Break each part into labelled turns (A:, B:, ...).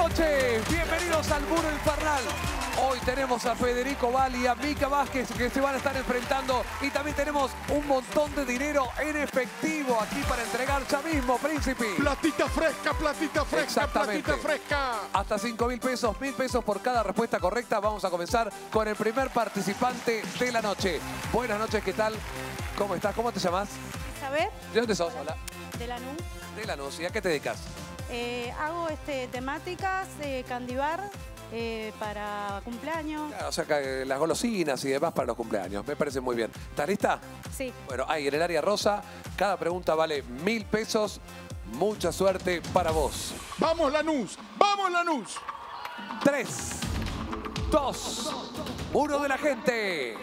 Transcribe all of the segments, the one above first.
A: noches, bienvenidos al Muro Infernal. Hoy tenemos a Federico Valli y a Mica Vázquez que se van a estar enfrentando y también tenemos un montón de dinero en efectivo aquí para entregar ya mismo, Príncipe.
B: Platita fresca,
A: Exactamente.
B: platita fresca.
A: Hasta 5.000 pesos, 1.000 pesos por cada respuesta correcta. Vamos a comenzar con el primer participante de la noche. Buenas noches, ¿qué tal? ¿Cómo estás? ¿Cómo te llamas?
C: Isabel.
A: ¿De dónde sos? Hola.
C: De Lanús.
A: De Lanús. ¿Y a qué te dedicas?
C: Hago temáticas, candy bar para cumpleaños.
A: Claro, o sea, las golosinas y demás para los cumpleaños. Me parece muy bien. ¿Estás lista?
C: Sí.
A: Bueno, ahí en el área rosa, cada pregunta vale 1.000 pesos. Mucha suerte para vos.
B: ¡Vamos, Lanús! ¡Vamos, Lanús!
A: 3, 2, 1 de la gente.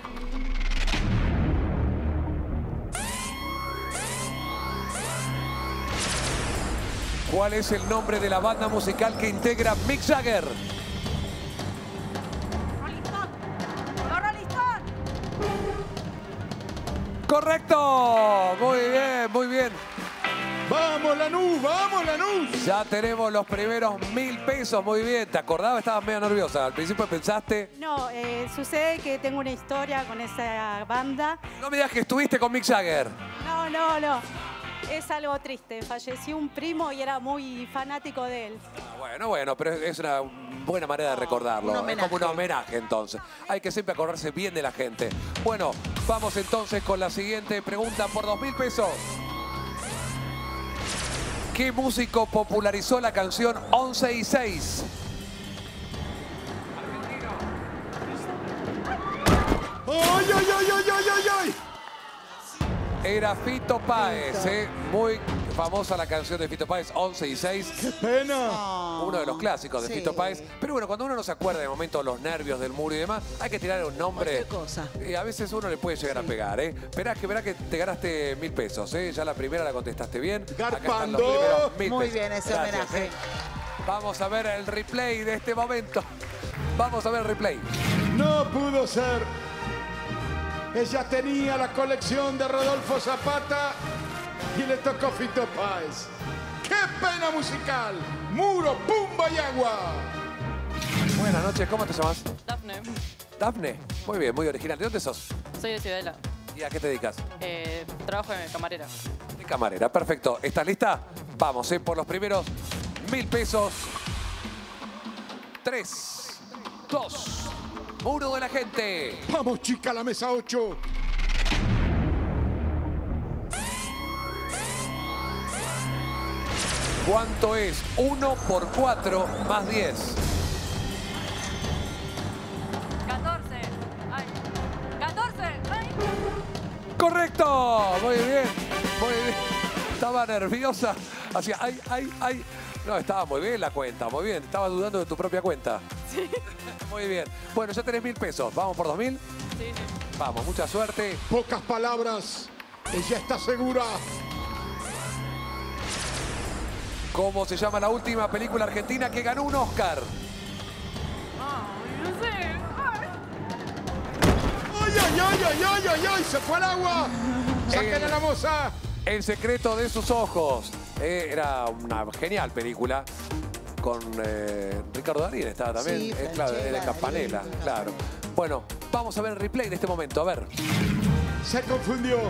A: ¿Cuál es el nombre de la banda musical que integra Mick Jagger?
C: Rolling Stone. ¡Los Rolling Stone!
A: ¡Correcto! Muy bien, muy bien.
B: ¡Vamos, Lanús! ¡Vamos, Lanús!
A: Ya tenemos los primeros 1.000 pesos. Muy bien. ¿Te acordabas? Estabas medio nerviosa. Al principio pensaste...
C: No, sucede que tengo una historia con esa banda.
A: No me digas que estuviste con Mick Jagger.
C: No. Es algo triste. Falleció un primo y era muy fanático de él.
A: Bueno, pero es una buena manera de recordarlo.
D: Un
A: Es como un homenaje, entonces. Hay que siempre acordarse bien de la gente. Bueno, vamos entonces con la siguiente pregunta por 2.000 pesos. ¿Qué músico popularizó la canción 11 y 6?
B: ¡Ay!
A: Era Fito Páez, muy famosa la canción de Fito Páez, 11 y 6.
B: ¡Qué pena!
A: Uno de los clásicos de Fito Páez. Pero bueno, cuando uno no se acuerda de momento los nervios del muro y demás, hay que tirar un nombre.
D: Cualquier cosa.
A: Y a veces uno le puede llegar a pegar, ¿eh? Verá que te ganaste 1.000 pesos, ¿eh? Ya la primera la contestaste bien. Acá están los
B: Garpando.
A: primeros 1.000
D: Muy
A: pesos.
D: bien ese
A: Gracias,
D: homenaje.
A: ¿eh? Vamos a ver el replay de este momento. Vamos a ver el replay.
B: No pudo ser. Ella tenía la colección de Rodolfo Zapata y le tocó Fito Páez. ¡Qué pena musical! Muro, pumba y agua.
A: Buenas noches, ¿cómo te llamas?
E: Dafne,
A: Dafne. Muy bien, muy original. ¿De dónde sos?
E: soy de Ciudadela.
A: ¿Y a qué te dedicas?
E: Trabajo de camarera.
A: De camarera, perfecto. ¿Estás lista? Vamos, por los primeros 1.000 pesos. 3, 2, Muro de la gente.
B: Vamos, chica, a la mesa 8.
A: ¿Cuánto es 1 por 4 más 10?
E: 14. Ay. 14. Ay.
A: ¡Correcto! Muy bien, muy bien. Estaba nerviosa. Hacía, ay. No, estaba muy bien la cuenta, muy bien. Estaba dudando de tu propia cuenta.
E: Sí.
A: Muy bien. Bueno, ya tenés 1.000 pesos. ¿Vamos por 2.000?
E: Sí.
A: Vamos, mucha suerte.
B: Pocas palabras. Ella está segura.
A: ¿Cómo se llama la última película argentina que ganó un Oscar?
E: Ay, no sé. Ay.
B: ¡Ay! ¡Se fue al agua! ¡Saquen a la moza!
A: El secreto de sus ojos. Era una genial película. Con Ricardo Darín estaba también.
D: Sí,
A: Claro,
D: Franchella,
A: era Campanella,
D: Darín,
A: claro. Bueno, vamos a ver el replay de este momento. A ver.
B: Se confundió.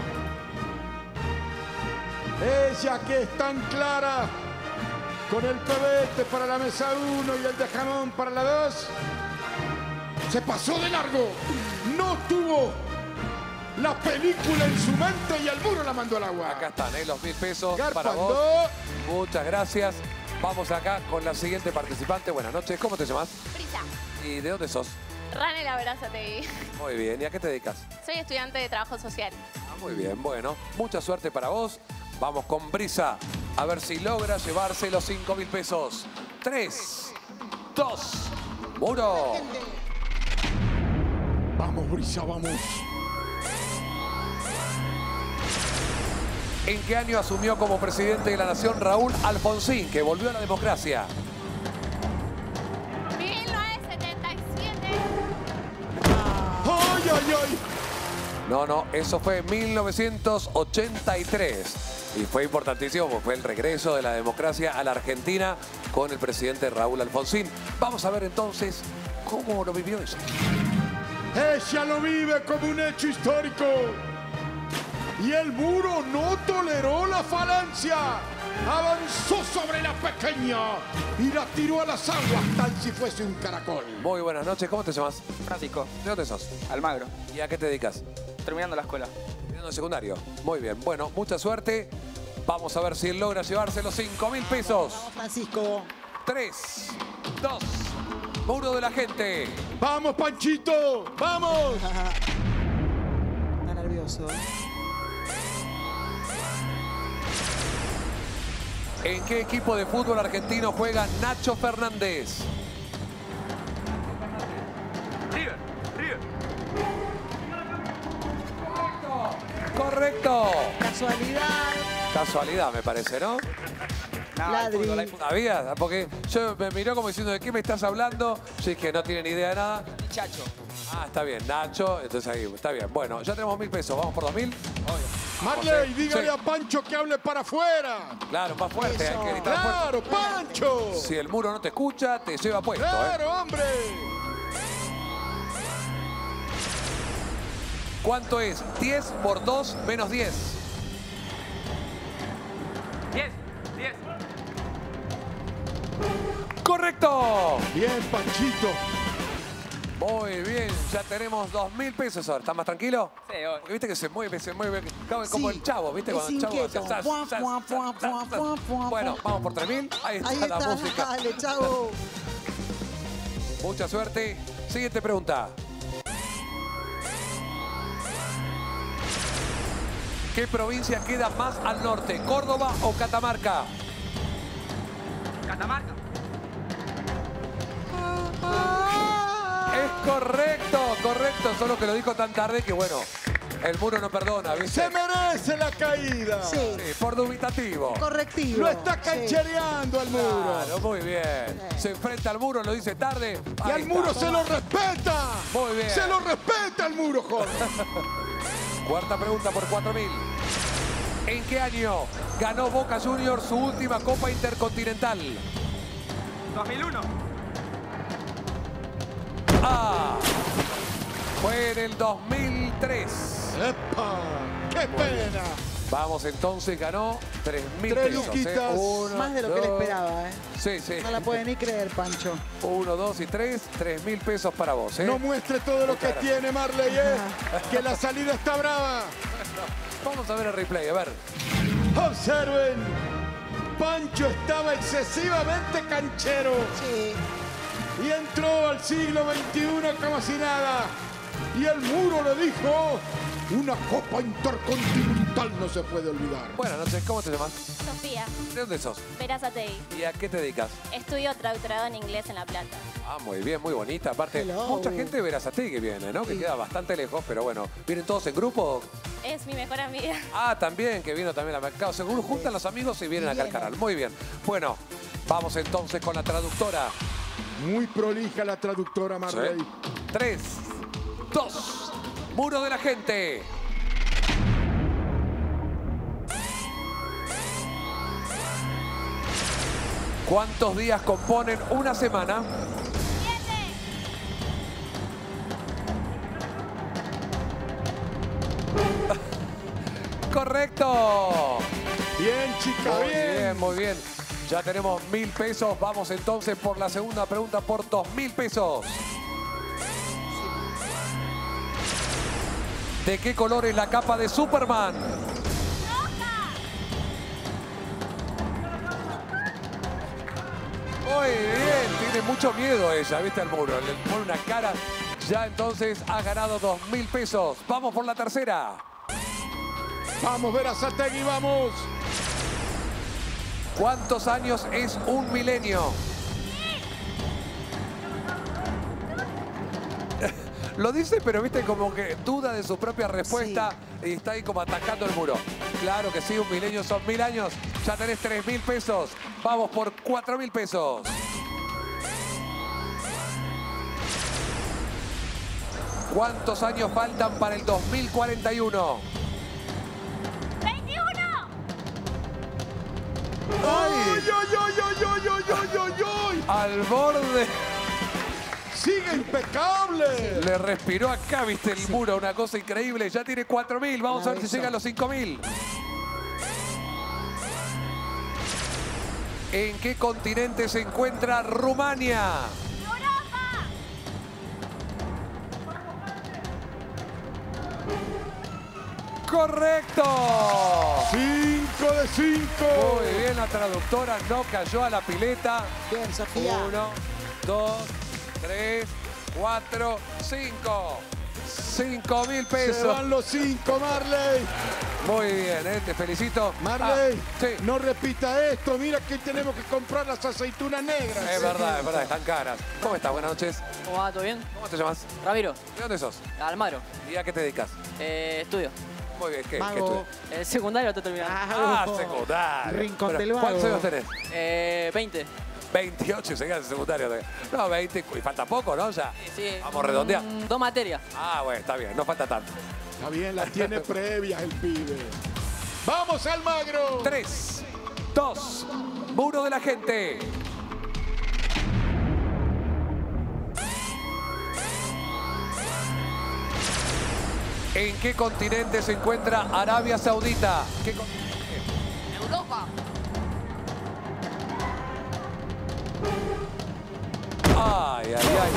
B: Ella que es tan clara. Con el pebete para la mesa 1 y el de jamón para la 2. Se pasó de largo. No tuvo la película en su mente y el muro la mandó al agua.
A: Acá están, los 1.000 pesos para
B: Garpando.
A: vos. Muchas gracias. Vamos acá con la siguiente participante. Buenas noches. ¿Cómo te llamas?
F: Brisa.
A: ¿Y de dónde sos?
F: Ranela Berazategui.
A: Muy bien. ¿Y a qué te dedicas?
F: Soy estudiante de trabajo social.
A: Muy bien. Bueno, mucha suerte para vos. Vamos con Brisa. A ver si logra llevarse los 5.000 pesos. 3, 2, Muro.
B: Vamos, Brisa, vamos.
A: ¿En qué año asumió como presidente de la Nación Raúl Alfonsín, que volvió a la democracia?
F: 1977.
B: ¡Ay!
A: No, eso fue en 1983. Y fue importantísimo, porque fue el regreso de la democracia a la Argentina con el presidente Raúl Alfonsín. Vamos a ver entonces cómo lo vivió eso.
B: Ella lo vive como un hecho histórico. Y el muro no toleró la falancia. Avanzó sobre la pequeña y la tiró a las aguas tal si fuese un caracol.
A: Muy buenas noches, ¿cómo te llamas?
D: Francisco,
A: ¿De dónde sos?
D: Almagro,
A: ¿Y a qué te dedicas?
D: terminando la escuela.
A: Estudiando secundario. Muy bien, bueno, mucha suerte. Vamos a ver si él logra llevarse los 5.000 pesos.
G: Vamos, Francisco.
A: 3, 2, muro de la gente.
B: ¡Vamos, Panchito! ¡Vamos!
G: Está nervioso.
A: ¿En qué equipo de fútbol argentino juega Nacho Fernández? Correcto.
G: Casualidad.
A: Casualidad, me parece, ¿no?
D: No,
G: Ladri.
D: hay fútbol.
A: ¿Sabías? Porque yo me miró como diciendo, ¿de qué me estás hablando? Yo dije, no tiene ni idea de nada.
D: Chacho.
A: Ah, está bien, Nacho. Entonces ahí, está bien. Bueno, ya tenemos 1.000 pesos. ¿Vamos por 2.000?
B: Marley, dígale
A: Sí.
B: a Pancho que hable para afuera.
A: Claro, más fuerte.
G: Eso.
A: Hay que gritar fuerte.
B: ¡Claro, Pancho!
A: Si el muro no te escucha, te lleva puesto, ¿eh?
B: ¡Claro, hombre!
A: ¿Cuánto es 10 por 2 menos 10?
D: 10.
A: ¡Correcto!
B: Bien, Panchito.
A: Muy bien, ya tenemos 2.000 pesos ahora. ¿Estás más tranquilo?
D: Sí, obvio.
A: Porque viste que se mueve como
G: Sí,
A: el chavo, ¿viste?
G: es
A: Cuando el chavo
G: inquieto.
A: hace zas,
G: Fuá,
A: zas,
G: fuá,
A: zas,
G: fuá,
A: zas,
G: fuá,
A: zas.
G: fuá, fuá,
A: Bueno,
G: fuá.
A: vamos por 3.000. Ahí está
G: Ahí
A: la
G: está.
A: música.
G: Dale, chavo.
A: Mucha suerte. Siguiente pregunta. ¿Qué provincia queda más al norte? ¿Córdoba o Catamarca?
D: Catamarca.
A: Es correcto, correcto. Solo que lo dijo tan tarde que, bueno, el muro no perdona, ¿viste?
B: Se merece la caída.
G: Sí.
A: Sí, por dubitativo.
G: Correctivo.
B: Lo está
G: Sí.
B: canchereando al muro.
A: Claro, muy bien. Se enfrenta al muro, lo dice tarde.
B: Y
A: Ahí
B: al muro
A: está.
B: se lo respeta.
A: Muy bien.
B: Se lo respeta al muro, joder.
A: Cuarta pregunta por 4.000. ¿En qué año ganó Boca Juniors su última Copa Intercontinental?
D: 2001.
A: Ah, fue en el 2003.
B: ¡Epa! ¡Qué pena!
A: Vamos entonces, ganó 3.000
B: Tres
A: pesos.
B: luquitas.
A: Uno,
G: Más de lo que él
A: dos.
G: esperaba, ¿eh?
A: Sí, sí.
G: No la puede ni creer, Pancho.
A: 1, 2 y 3, 3.000 pesos para vos, ¿eh?
B: No muestre todo lo que tiene Marley, que la salida está brava.
A: Vamos a ver el replay, a ver.
B: Observen, Pancho estaba excesivamente canchero
G: Sí.
B: y entró al siglo XXI como si nada. Y el muro le dijo, una Copa Intercontinental no se puede olvidar.
A: Buenas noches, ¿cómo te llamas?
F: Sofía,
A: ¿De dónde sos?
F: Verazategui.
A: ¿Y a qué te dedicas?
F: Estudio traductorado en inglés en La Plata.
A: Ah, muy bien, muy bonita. Aparte,
G: Hello.
A: mucha gente de Verazategui viene, ¿no? Que
G: Sí.
A: queda bastante lejos, pero bueno. ¿Vienen todos en grupo?
F: Es mi mejor amiga.
A: Ah, también, que vino también a Mercado. Seguro juntan los amigos y vienen acá al canal. Muy bien. Bueno, vamos entonces con la traductora.
B: Muy prolija la traductora Marley.
A: 3, 2, muro de la gente. ¿Cuántos días componen una semana? 7. ¡Correcto!
B: Bien, chica,
A: Muy
B: bien.
A: bien, muy bien. Ya tenemos 1.000 pesos. Vamos entonces por la segunda pregunta por 2.000 pesos. ¿De qué color es la capa de Superman? Muy bien, tiene mucho miedo ella, ¿viste? Al muro, le pone una cara. Ya entonces ha ganado 2.000 pesos. Vamos por la tercera.
B: Vamos, Verazategui, vamos.
A: ¿Cuántos años es un milenio? Lo dice, pero viste como que duda de su propia respuesta y está ahí como atacando el muro. Claro que sí, un milenio son 1.000 años. Ya tenés 3.000 pesos. Vamos por 4.000 pesos. ¿Cuántos años faltan para el 2041?
F: 21.
B: ¡Ay, ay, ay, ay, ay, ay, ay, ay, ay!
A: Al borde.
B: ¡Sigue impecable!
A: Le respiró acá, viste, el muro. Una cosa increíble. Ya tiene 4.000. Vamos a ver si llega a los 5.000. ¿En qué continente se encuentra Rumania?
F: Europa.
A: ¡Correcto!
B: 5 de 5.
A: Muy bien, la traductora no cayó a la pileta.
G: Bien, Sofía.
A: 1, 2, 3, 4, 5. 5.000
B: Se
A: pesos.
B: van los 5, Marley.
A: Muy bien, te felicito.
B: Marley,
A: Ah, sí.
B: no repita esto. Mira que tenemos que comprar las aceitunas negras.
A: Es verdad, están caras. ¿Cómo estás? Buenas noches.
E: ¿Cómo va? ¿Todo bien?
A: ¿Cómo te llamas?
E: Ramiro,
A: ¿De dónde sos?
E: Almagro.
A: ¿Y a qué te dedicas?
E: Estudio.
A: Muy bien, ¿qué
G: Mago.
A: estudias?
E: El secundario estoy terminando.
A: Ah, secundario.
G: Rincón
A: Pero,
G: del Vago.
A: ¿cuántos años tenés?
E: 20.
A: 28 y se queda en secundario. No, 20. Y falta poco, ¿no? Ya.
E: Sí.
A: Vamos a redondear.
E: 2 materias.
A: Ah, bueno, está bien. No falta tanto.
B: Está bien, las tiene previas el pibe. ¡Vamos, Almagro!
A: 3, 2, muro de la gente. ¿En qué continente se encuentra Arabia Saudita? ¿Qué continente?
E: Europa.
A: Ay, ay, ay.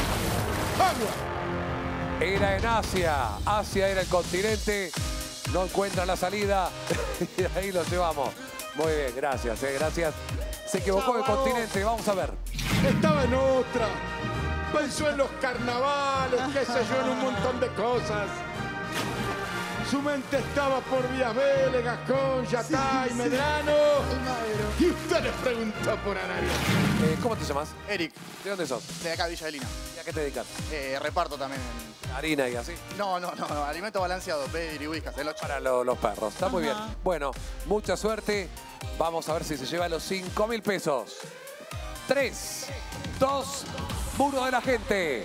B: ¡Agua!
A: Era en Asia. Asia era el continente. No encuentra la salida. Y ahí lo llevamos. Muy bien, gracias, gracias. Se equivocó de continente. Vamos a ver.
B: Estaba en otra. Pensó en los carnavales, qué sé yo, en un montón de cosas. Su mente estaba por Vías Vélez, Gascón, Yatay,
G: sí.
B: Medrano.
G: Almagro.
B: Y usted le preguntó por Arabia.
A: ¿Cómo te llamas?
H: Eric,
A: ¿De dónde sos?
H: de acá Villa de Lina.
A: ¿Y a qué te dedicas?
H: Reparto también.
A: Harina y así.
H: No, alimento balanceado, pedir y whiskas, el 8.
A: Para los perros. Está muy bien. Bueno, mucha suerte. Vamos a ver si se lleva los 5.000 pesos. 3, 2, muro de la gente.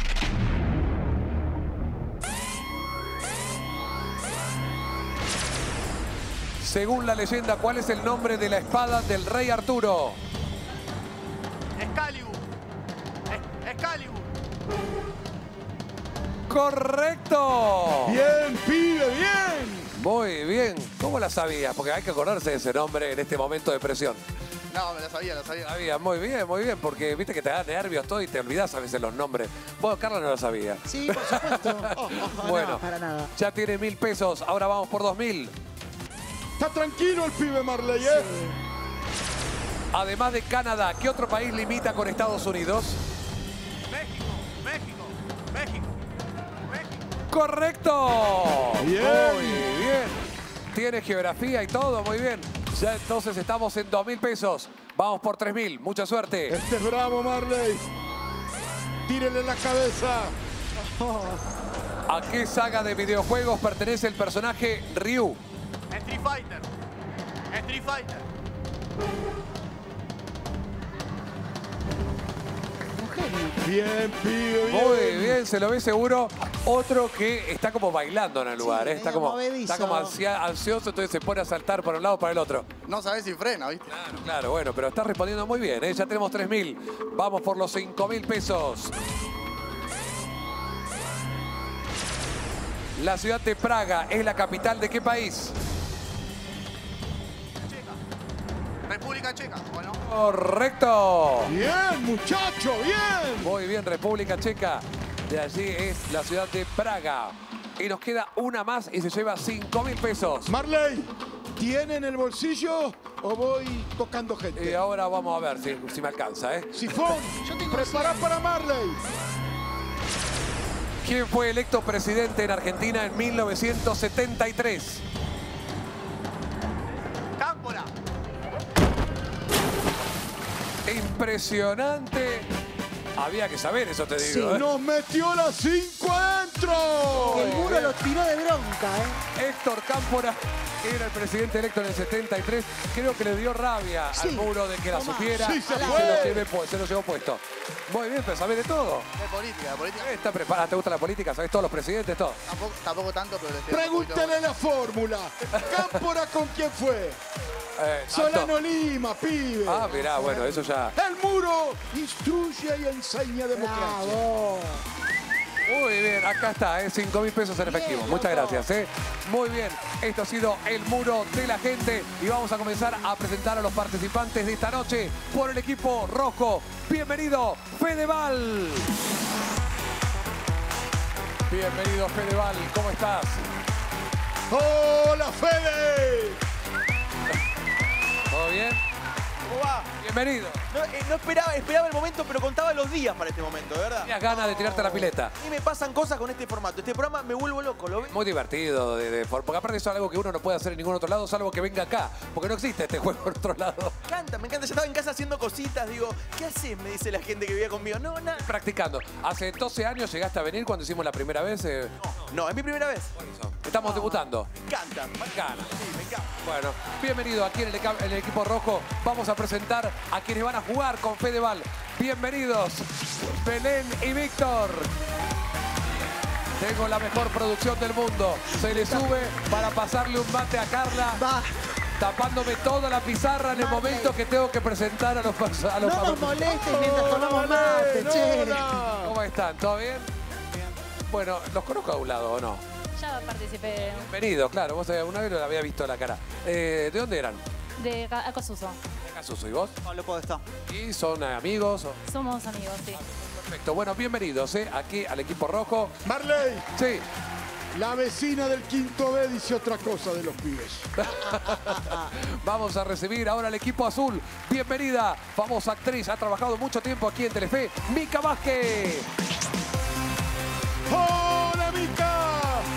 A: Según la leyenda, ¿cuál es el nombre de la espada del rey Arturo?
H: Excalibur. Excalibur.
A: ¡Correcto!
B: Bien, pibe, bien.
A: Muy bien. ¿Cómo la sabías? Porque hay que acordarse de ese nombre en este momento de presión.
H: No, me la sabía.
A: Sabía, muy bien, porque viste que te da nervios todo y te olvidás a veces los nombres. Bueno, Carla no lo sabía.
G: Sí, por supuesto.
A: Bueno,
G: no, para nada.
A: ya tiene 1.000 pesos. Ahora vamos por 2.000.
B: Está tranquilo el pibe Marley, ¿eh?
A: Además de Canadá, ¿qué otro país limita con Estados Unidos?
H: México.
A: ¡Correcto!
B: Bien.
A: Muy bien. Tiene geografía y todo, muy bien. Ya entonces estamos en 2.000 pesos. Vamos por 3.000. Mucha suerte.
B: Este es bravo, Marley. Tírele la cabeza.
A: ¿A qué saga de videojuegos pertenece el personaje Ryu?
H: Street Fighter.
G: Un genio.
B: Bien, pibe, bien.
A: Muy bien, se lo ve seguro. Otro que está como bailando en el lugar, ¿eh?
G: medio movedizo.
A: Está como ansioso, entonces se pone a saltar por un lado para el otro.
H: No sabés si frena, ¿viste?
A: Claro, bueno, pero está respondiendo muy bien, ¿eh? Ya tenemos 3.000. Vamos por los 5.000 pesos. La ciudad de Praga es la capital de qué país?
H: República Checa, bueno.
A: Correcto.
B: Bien, muchacho, bien.
A: Muy bien, República Checa. De allí es la ciudad de Praga. Y nos queda una más y se lleva 5.000 pesos.
B: Marley, ¿tiene en el bolsillo o voy tocando gente?
A: Y ahora vamos a ver si me alcanza, ¿eh?
B: Sifón, prepara para Marley.
A: ¿Quién fue electo presidente en Argentina en 1973?
H: Cámpora.
A: Impresionante. Había que saber eso, te digo. ¿eh?
B: Nos metió las 5 adentro.
G: El muro lo tiró de bronca, ¿eh?
A: Héctor Cámpora que era el presidente electo en el 73, creo que le dio rabia al muro de que la supiera.
B: Sí, se
A: y
B: fue.
A: se lo llevó puesto. Muy bien, pero sabés de todo.
H: De política, de política.
A: Está preparada, ¿te gusta la política? ¿Sabés todos los presidentes, todo?
H: Tampoco tanto, pero le estoy dando un poquito
B: Pregúntale la fórmula. Cámpora, ¿con quién fue? Solano Lima, pibe.
A: Ah, mirá, bueno, eso ya.
B: El muro instruye y enseña democracia.
G: Bravo.
A: Muy bien, acá está, 5.000 pesos en efectivo.
G: Bien,
A: Muchas
G: loco.
A: gracias. Muy bien, esto ha sido el muro de la gente y vamos a comenzar a presentar a los participantes de esta noche por el equipo rojo. Bienvenido, Fedeval. Bienvenido, Fedeval. ¿Cómo estás?
B: ¡Hola, Fede!
A: ¿Todo bien?
I: ¿Cómo va?
A: Bienvenido.
I: No esperaba el momento, pero contaba los días para este momento, de verdad.
A: Tenías ganas de tirarte a la pileta.
I: Y me pasan cosas con este formato. Este programa me vuelvo loco, ¿lo ves?
A: Muy divertido, porque aparte eso es algo que uno no puede hacer en ningún otro lado, salvo que venga acá, porque no existe este juego en otro lado.
I: Me encanta. Yo estaba en casa haciendo cositas, digo, ¿qué haces? Me dice la gente que vivía conmigo. No, nada.
A: Practicando. Hace 12 años llegaste a venir cuando hicimos la primera vez.
I: No, es mi primera vez.
A: Estamos debutando.
I: Me encanta.
A: Gana.
I: Sí, me encanta.
A: Bueno, bienvenido aquí en el equipo rojo. Vamos a presentar a quienes van a jugar con Fedeval. Bienvenidos, Belén y Víctor. Tengo la mejor producción del mundo. Se le sube para pasarle un mate a Carla.
G: Va.
A: Tapándome toda la pizarra en el momento que tengo que presentar a los
G: No nos molestes mientras tomamos mate, che.
A: ¿Cómo están? ¿Todo bien? Bueno, ¿los conozco a un lado o no?
C: Ya participé
A: Bienvenido, claro. Vos una vez lo había visto la cara. ¿De dónde eran?
C: de Acosuso.
A: ¿De Casuso y vos?
I: Pablo Podestá.
A: ¿Y son amigos?
C: Somos amigos, sí.
A: Perfecto. Bueno, bienvenidos aquí al equipo rojo.
B: Marley,
A: Sí.
B: la vecina del quinto B dice otra cosa de los pibes.
A: Vamos a recibir ahora al equipo azul. Bienvenida, famosa actriz. Ha trabajado mucho tiempo aquí en Telefe. Mica Vázquez.
B: ¡Hola, Mica!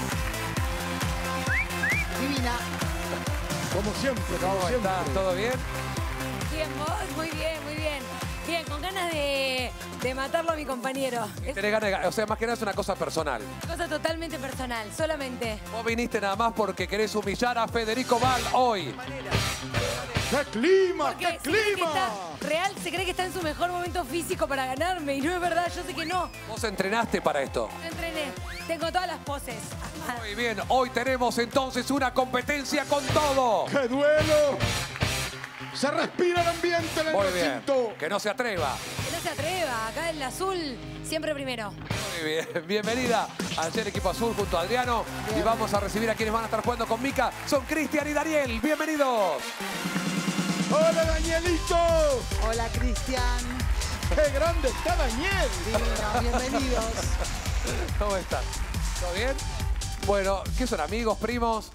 G: Divina.
B: Como siempre, como
A: ¿Cómo
B: siempre.
A: estás? ¿Todo bien?
J: Bien, vos, muy bien, muy bien. Bien, con ganas de matarlo a mi compañero. Es
A: Tenés ganas o sea, más que nada es una cosa personal.
J: una cosa totalmente personal, solamente.
A: Vos viniste nada más porque querés humillar a Federico Val hoy.
B: ¡Qué clima!
J: Porque
B: ¡Qué
J: se cree que
B: clima!
J: está, real, se cree que está en su mejor momento físico para ganarme. Y no es verdad, yo sé que no.
A: Vos entrenaste para esto.
J: Yo entrené, tengo todas las poses.
A: Muy bien, hoy tenemos entonces una competencia con todo.
B: ¡Qué duelo! Se respira el ambiente en el
A: Muy bien,
B: recinto.
A: que no se atreva.
J: Que no se atreva, acá el azul, siempre primero.
A: Muy bien, bienvenida al equipo azul junto a Adriano. Y vamos a recibir a quienes van a estar jugando con Mica. Son Cristian y Daniel, bienvenidos.
B: ¡Hola, Danielito!
G: Hola, Cristian.
B: ¡Qué grande está Daniel!
G: Divino, bienvenidos.
A: ¿Cómo están? ¿Todo bien? Bueno, ¿qué son? ¿Amigos, primos?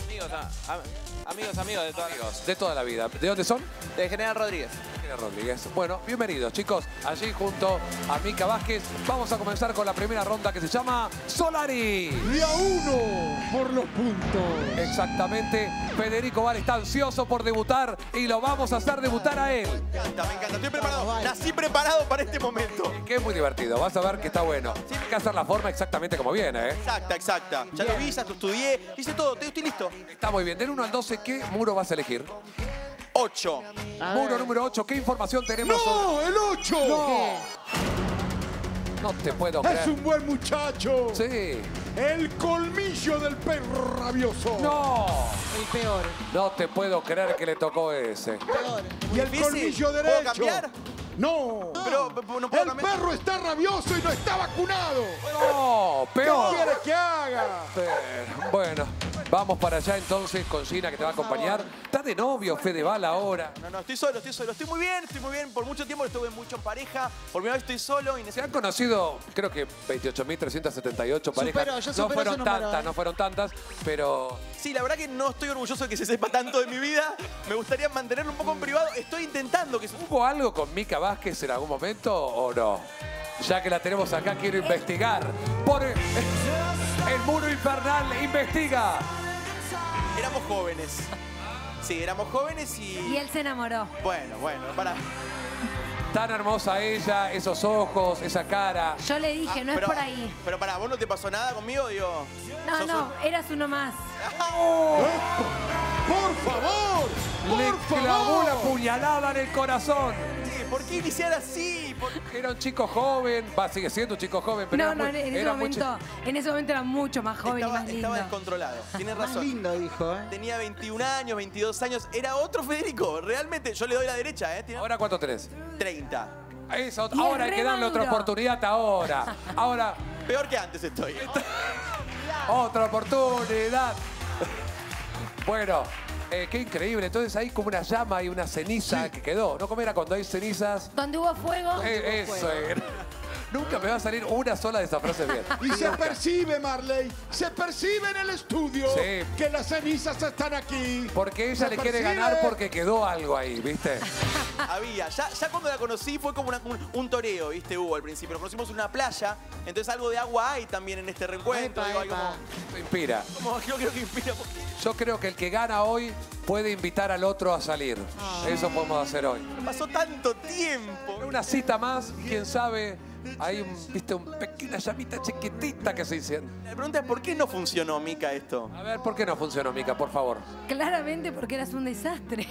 D: Amigos de todas.
A: Amigos, de toda la vida. ¿De dónde son?
D: De General Rodríguez.
A: General Rodríguez. Bueno, bienvenidos, chicos. Allí junto a Mica Vázquez vamos a comenzar con la primera ronda que se llama Solari.
B: Y a uno por los puntos.
A: Exactamente. Federico Val está ansioso por debutar y lo vamos a hacer debutar a él.
I: Me encanta. Estoy preparado.
G: Vale.
I: Nací preparado para este momento.
A: Que es muy divertido. Vas a ver que está bueno. Tiene que hacer la forma exactamente como viene, ¿eh?
I: Exacta. Ya lo vi, ya lo estudié. Hice todo, estoy listo.
A: Está muy bien. Del 1 al 12, ¿qué muro vas a elegir?
I: 8.
G: A
A: Muro
G: ver.
A: número 8. ¿Qué información tenemos?
B: ¡No! ¡El 8!
A: ¡No! No te puedo
B: ¡Es
A: creer.
B: un buen muchacho!
A: Sí.
B: ¡El colmillo del perro rabioso!
A: ¡No!
G: El peor.
A: No te puedo creer que le tocó ese.
G: Peor.
B: ¿Y el
I: difícil.
B: colmillo
I: ¿Puedo
B: derecho?
I: cambiar?
B: ¡No!
I: Pero no puedo
B: ¡El
I: cambiar.
B: perro está rabioso y no está vacunado!
A: ¡No!
B: ¿Qué
A: ¡Peor!
B: quiere que haga?
A: Bueno, vamos para allá entonces con Gina que te va a acompañar. Está de novio Fedeval ahora.
I: No, estoy solo. Estoy muy bien. Por mucho tiempo estuve mucho en pareja. Por primera vez estoy solo y
A: Se han conocido, creo que 28.378 parejas.
G: Yo
A: No
G: supero
A: fueron
G: ese número,
A: tantas, no fueron tantas, pero
I: Sí, la verdad que no estoy orgulloso de que se sepa tanto de mi vida. Me gustaría mantenerlo un poco en privado. Estoy intentando que se...
A: ¿hubo algo con Mica Vázquez en algún momento o no? Ya que la tenemos acá, quiero investigar. Por el muro infernal investiga.
I: Éramos jóvenes. Sí, éramos jóvenes
J: Y
I: y...
J: él se enamoró.
I: Bueno, para...
A: Tan hermosa ella, esos ojos, esa cara.
J: Yo le dije, no es por ahí.
I: Pero pará, ¿vos no te pasó nada conmigo? Digo...
J: No,
I: sos
J: no, eras uno más.
B: ¡Epa! ¡Por favor!
A: Le
B: ¡Por
A: clavó una
B: favor!
A: puñalada en el corazón.
I: ¿Por qué iniciar así?
A: Era un chico joven, sigue siendo un chico joven, pero
J: No, en ese momento era mucho más joven y más lindo.
I: Estaba descontrolado, tienes razón.
G: Más lindo, dijo,
I: Tenía 21 años, 22 años. Era otro Federico. Realmente, yo le doy la derecha, ¿eh?
A: ¿Ahora cuánto tenés?
I: 30.
A: Ahora hay que darle otra oportunidad ahora. Ahora,
I: Peor que antes estoy.
A: otra oportunidad. Bueno, qué increíble. Entonces hay como una llama y una ceniza que quedó. ¿No? ¿Cómo era cuando hay cenizas?
J: Donde hubo fuego.
A: Eso era. Nunca me va a salir una sola de esas frases bien.
B: Y se percibe, Marley, se percibe en el estudio que las cenizas están aquí.
A: Porque ella le quiere ganar porque quedó algo ahí, ¿viste?
I: Había. Ya cuando la conocí fue como un toreo, ¿viste? Hubo al principio. Nos conocimos en una playa. Entonces algo de agua hay también en este reencuentro. Digo, hay como...
A: Inspira.
I: Yo creo que inspira.
A: Yo creo que el que gana hoy puede invitar al otro a salir. Eso podemos hacer hoy.
I: Pasó tanto tiempo.
A: Una cita más, quién sabe. Hay una pequeña llamita chiquitita que se enciende.
I: La pregunta es, ¿por qué no funcionó, Mica, esto?
A: A ver, ¿por qué no funcionó, Mica, por favor?
J: Claramente porque eras un desastre.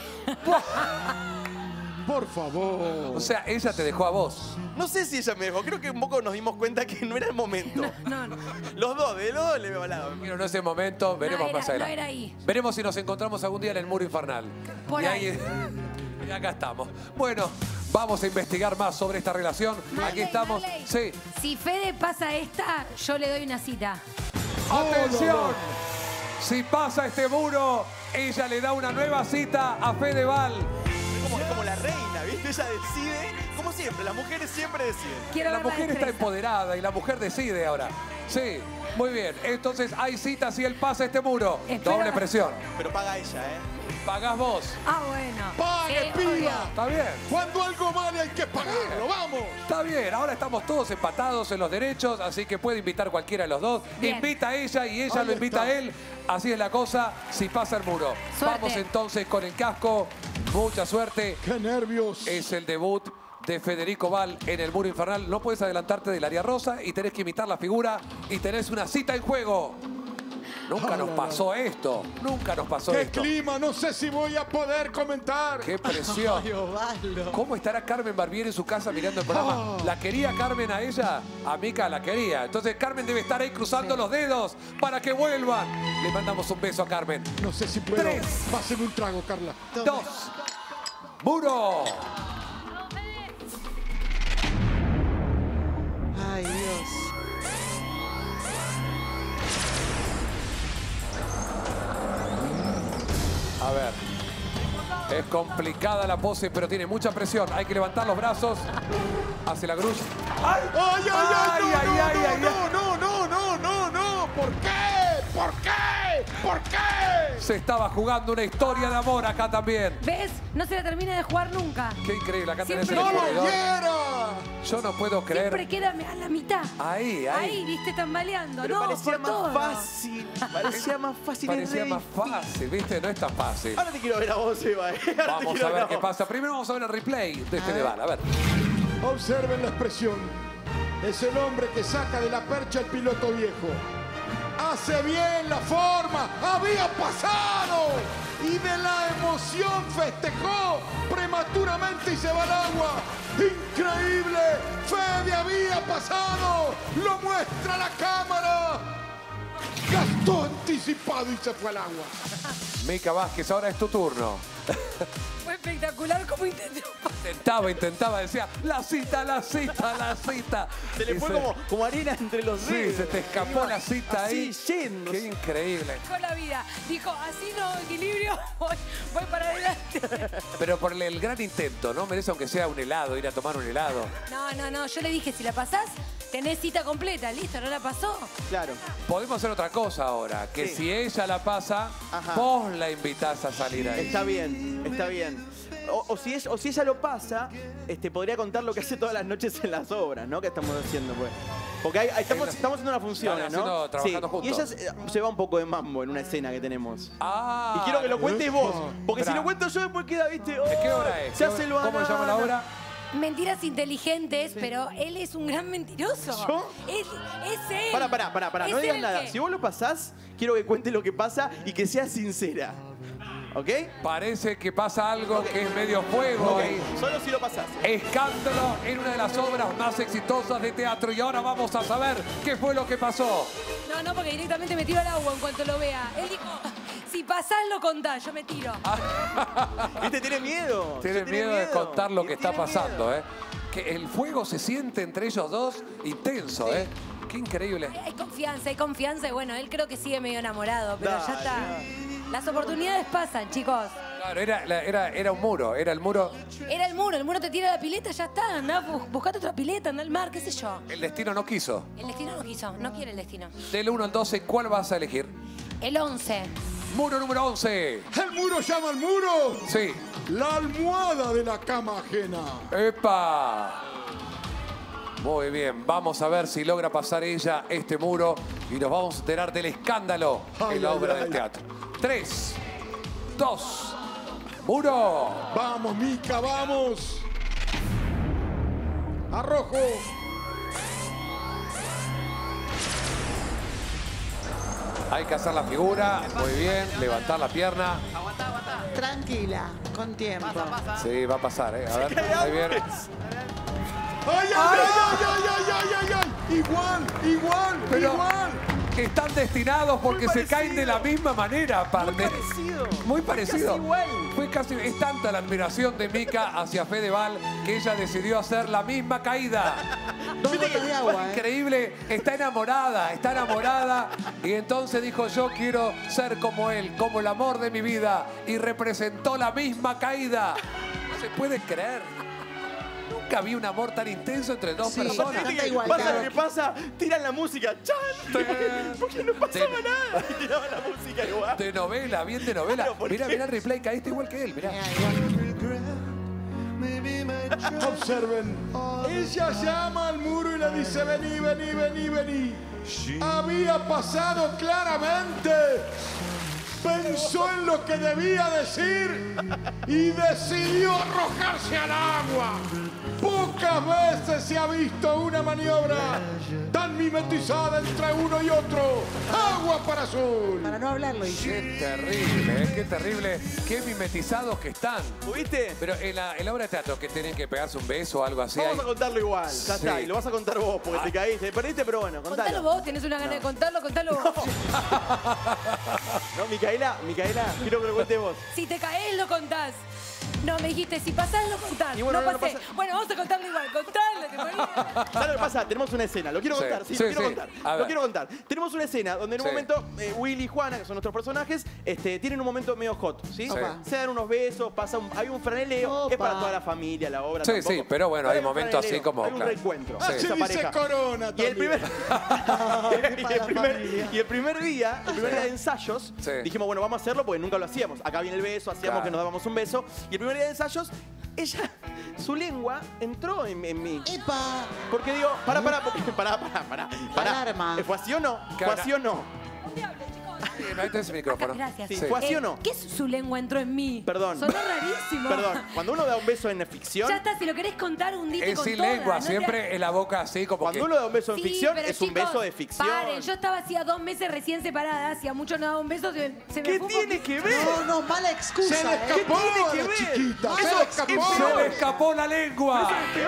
B: Por favor.
A: O sea, ella te dejó a vos.
I: No sé si ella me dejó. Creo que un poco nos dimos cuenta que no era el momento.
J: No.
I: Los dos le veo al lado.
A: Pero no es el momento, veremos más adelante.
J: No era ahí.
A: Veremos si nos encontramos algún día en el muro infernal.
J: Por ahí.
A: Y acá estamos. Bueno, vamos a investigar más sobre esta relación. Aquí estamos.
J: Marley.
A: Sí.
J: Si Fede pasa esta, yo le doy una cita.
A: ¡Atención! Si pasa este muro, ella le da una nueva cita a Fedeval.
I: Es como la reina, ¿viste? Ella decide, como siempre, las mujeres siempre deciden.
A: La mujer está empoderada y la mujer decide ahora. Sí, muy bien. Entonces hay citas si él pasa este muro. Doble presión.
I: Pero paga ella, ¿eh?
A: Pagás vos.
J: Ah, bueno.
B: ¡Pague, piba!
A: Está bien.
B: Cuando algo vale hay que pagarlo, vamos.
A: Está bien, ahora estamos todos empatados en los derechos, así que puede invitar cualquiera de los dos.
J: Bien.
A: Invita a ella y ella lo invita a él. Así es la cosa, si pasa el muro.
J: Suerte.
A: Vamos entonces con el casco. Mucha suerte.
B: ¡Qué nervios!
A: Es el debut de Federico Val en el muro infernal. No puedes adelantarte del área rosa y tenés que imitar la figura y tenés una cita en juego. Nunca nos pasó esto. Nunca nos pasó
B: ¡Qué
A: esto.
B: clima! No sé si voy a poder comentar.
A: ¡Qué presión! ¿Cómo estará Carmen Barbieri en su casa mirando el programa? ¿La quería Carmen a ella? A Mica la quería. Entonces Carmen debe estar ahí cruzando los dedos para que vuelvan. Le mandamos un beso a Carmen.
B: No sé si puedo.
A: 3.
B: Pásenme un trago, Carla.
A: 2. ¡Muro!
G: Ay, Dios.
A: A ver. Es complicada la pose, pero tiene mucha presión. Hay que levantar los brazos hacia la cruz. ¡Ay!
B: ¡Ay, ay, ay!
A: ¡Ay, ay, ay, ay!
B: ¡No! ¿Por qué? ¿Por qué? ¿Por qué?
A: Se estaba jugando una historia de amor acá también.
J: ¿Ves? No se la termina de jugar nunca.
A: Qué increíble. Acá tenés el
J: Siempre-
B: ¡No lo
A: corredor.
B: quiera!
A: Yo no puedo
J: Siempre
A: creer.
J: queda a la mitad.
A: Ahí.
J: Ahí, viste, tambaleando.
I: Pero
J: no,
I: parecía
J: por
I: más
J: todo.
I: fácil. Parecía más fácil.
A: Parecía
I: es
A: más fácil, ¿viste? No es tan fácil.
I: Ahora te quiero ver a vos, Eva. Ahora te
A: Vamos
I: quiero
A: a ver
I: a
A: qué
I: vos.
A: pasa. Primero vamos a ver el replay de Fedeval. A ver.
B: Observen la expresión. Es el hombre que saca de la percha al piloto viejo. Hace bien la forma. ¡Había pasado! Y de la emoción festejó prematuramente y se va al agua. ¡Increíble! ¡Fede había pasado! ¡Lo muestra la cámara! Gastó anticipado y se fue al agua.
A: Mica Vázquez, ahora es tu turno.
J: Fue espectacular como intentó.
A: Intentaba, decía, la cita.
I: Se le
A: Y
I: fue como arena entre los
A: Sí,
I: dedos.
A: se te escapó la cita ahí.
I: Así, yendo.
A: Qué increíble.
J: Con la vida. Dijo, así no, equilibrio, voy para adelante.
A: Pero por el gran intento, ¿no? Merece aunque sea un helado, ir a tomar un helado.
J: No. Yo le dije, si la pasás, tenés cita completa. Listo, ¿no la pasó?
I: Claro.
A: Podemos hacer otra cosa ahora, que
I: Sí.
A: si ella la pasa,
I: Ajá.
A: vos la invitás a salir ahí.
I: Está bien, está bien. O si ella lo pasa, podría contar lo que hace todas las noches en las obras, ¿no? Que estamos haciendo, pues. Porque estamos haciendo una función,
A: Están
I: ¿no?
A: haciendo- trabajando juntos.
I: Y ella se va un poco de mambo en una escena que tenemos.
A: Ah,
I: Y quiero que lo cuentes vos. Porque
A: Esperá.
I: si lo cuento yo, después queda, ¿viste?
A: ¿De qué hora es?
I: Se hace el
A: ¿Cómo se llama la obra?
J: Mentiras inteligentes, pero él es un gran mentiroso.
I: ¿Yo?
J: Es él.
I: Pará,
J: Es
I: no digas
J: él
I: nada.
J: que-
I: Si vos lo pasás, quiero que cuentes lo que pasa y que seas sincera. ¿Ok?
A: Parece que pasa algo que es medio fuego ahí.
I: Solo si lo pasás.
A: Escándalo en una de las obras más exitosas de teatro. Y ahora vamos a saber qué fue lo que pasó.
J: No, porque directamente me tiro al agua en cuanto lo vea. Él dijo, si pasás lo contás, yo me tiro.
I: ¿Viste? Tiene miedo.
A: Tiene miedo de contar lo que está pasando, ¿eh? Que el fuego se siente entre ellos dos intenso, ¿eh? Qué increíble.
J: Hay confianza y bueno, él creo que sigue medio enamorado, pero ya está. Las oportunidades pasan, chicos.
A: Claro, era un muro, era el muro.
J: Era el muro te tira la pileta, ya está. Andá, buscate otra pileta, andá al mar, qué sé yo.
A: El destino no quiso.
J: El destino no quiso, no quiere el destino.
A: Del 1 al 12, ¿cuál vas a elegir?
J: El 11.
A: Muro número 11.
B: ¿El muro llama al muro?
A: Sí.
B: La almohada de la cama ajena.
A: ¡Epa! Muy bien, vamos a ver si logra pasar ella este muro y nos vamos a enterar del escándalo en la obra del teatro. 3, 2, muro.
B: Vamos, Mica, vamos. Arrojo.
A: Hay que hacer la figura, muy bien, levantar la pierna.
G: Tranquila, con tiempo.
A: Sí, va a pasar, ¿eh? A ver, ahí viene.
B: ¡Ay, ay, ay! Igual.
A: Están destinados porque se caen de la misma manera, aparte. Muy parecido.
I: Casi igual.
A: Es tanta la admiración de Mica hacia Fedeval que ella decidió hacer la misma caída.
G: 2 gotas de agua,
A: Increíble, está enamorada y entonces dijo, yo quiero ser como él, como el amor de mi vida, y representó la misma caída. No se puede creer. Nunca vi un amor tan intenso entre dos personas.
G: Canta igual,
I: Pasa
G: claro.
I: lo que pasa, tiran la música. ¡Chan! Porque no pasaba nada. Y tiraban la música igual.
A: De novela, bien de novela.
I: Claro, ¿por
A: Mirá
I: qué?
A: el replay, caíste igual que él, mirá.
B: Observen. Ella llama al muro y le dice, vení. Había pasado claramente. Pensó en lo que debía decir y decidió arrojarse al agua. Pocas veces se ha visto una maniobra tan mimetizada entre uno y otro. Agua para azul.
G: Para no hablarlo, dice.
A: Qué terrible, qué terrible. Qué mimetizados que están.
I: ¿Viste?
A: Pero en la obra de teatro que tienen que pegarse un beso o algo así.
I: Vamos a contarlo igual. Ya
A: Sí.
I: está. Y lo vas a contar vos porque te caíste. Perdiste, pero bueno,
J: Contalo
I: contalo.
J: vos, tenés una gana de contarlo, contalo vos.
I: No, Micaela, quiero que lo cuentes vos.
J: Si te caes, lo contás. No, me dijiste, si pasás, lo contás.
I: Y bueno,
J: no
I: no
J: pasé.
I: pasa-
J: Bueno, vamos a contarlo igual. Contalo, te ponía.
I: ¿Sabes lo que pasa? Tenemos una escena. Lo quiero
A: Sí,
I: contar. Sí,
A: sí,
I: lo quiero
A: sí.
I: contar.
A: A ver.
I: Lo quiero contar. Tenemos una escena donde en un
A: Sí.
I: momento Willy y Juana, que son nuestros personajes, tienen un momento medio hot, ¿sí?
A: Opa.
I: Se dan unos besos, hay un franeleo. Es para toda la familia, la obra.
A: Sí,
I: tampoco.
A: sí, pero bueno, hay
I: un
A: momentos así
I: franeleo,
A: como,
I: Hay un
A: claro.
I: reencuentro.
A: Sí.
B: Así
I: Esa
B: dice
I: pareja.
B: Corona
I: Y el
B: también.
I: primer día de ensayos,
A: Sí.
I: dijimos, bueno, vamos a hacerlo porque nunca lo hacíamos. Acá viene el beso, hacíamos
A: Claro.
I: que nos dábamos un beso. Y el primer día de ensayos, su lengua entró en mí.
G: ¡Epa!
I: Porque digo, pará.
G: Alarma.
I: ¿Fue así o no? ¿Fue
A: Claro.
I: así o no?
A: Sí, no, este es el micrófono.
J: Gracias.
I: Sí, ¿fue así o no?
J: ¿Qué es su lengua entró en mí?
I: Perdón.
J: Sonó rarísimo.
I: Perdón, cuando uno da un beso en ficción,
J: Ya está, si lo querés contar, hundite
A: Es
J: con
A: sin
J: toda,
A: lengua,
J: no te-
A: siempre en la boca así como
I: cuando
A: que...
I: uno da un beso en
J: Sí,
I: ficción,
J: pero
I: es un
J: chicos,
I: beso de ficción.
J: Paren, yo estaba hacía 2 meses recién separada, hacía mucho no daba un beso, se me
I: ¿Qué
J: fue un
I: tiene
J: poquito.
I: que ver?
G: No, mala excusa.
B: Se le escapó
I: tiene
B: a
I: que
B: la
I: ver?
B: chiquita.
I: Eso
B: Se le
I: es
B: escapó.
A: Se le escapó la lengua.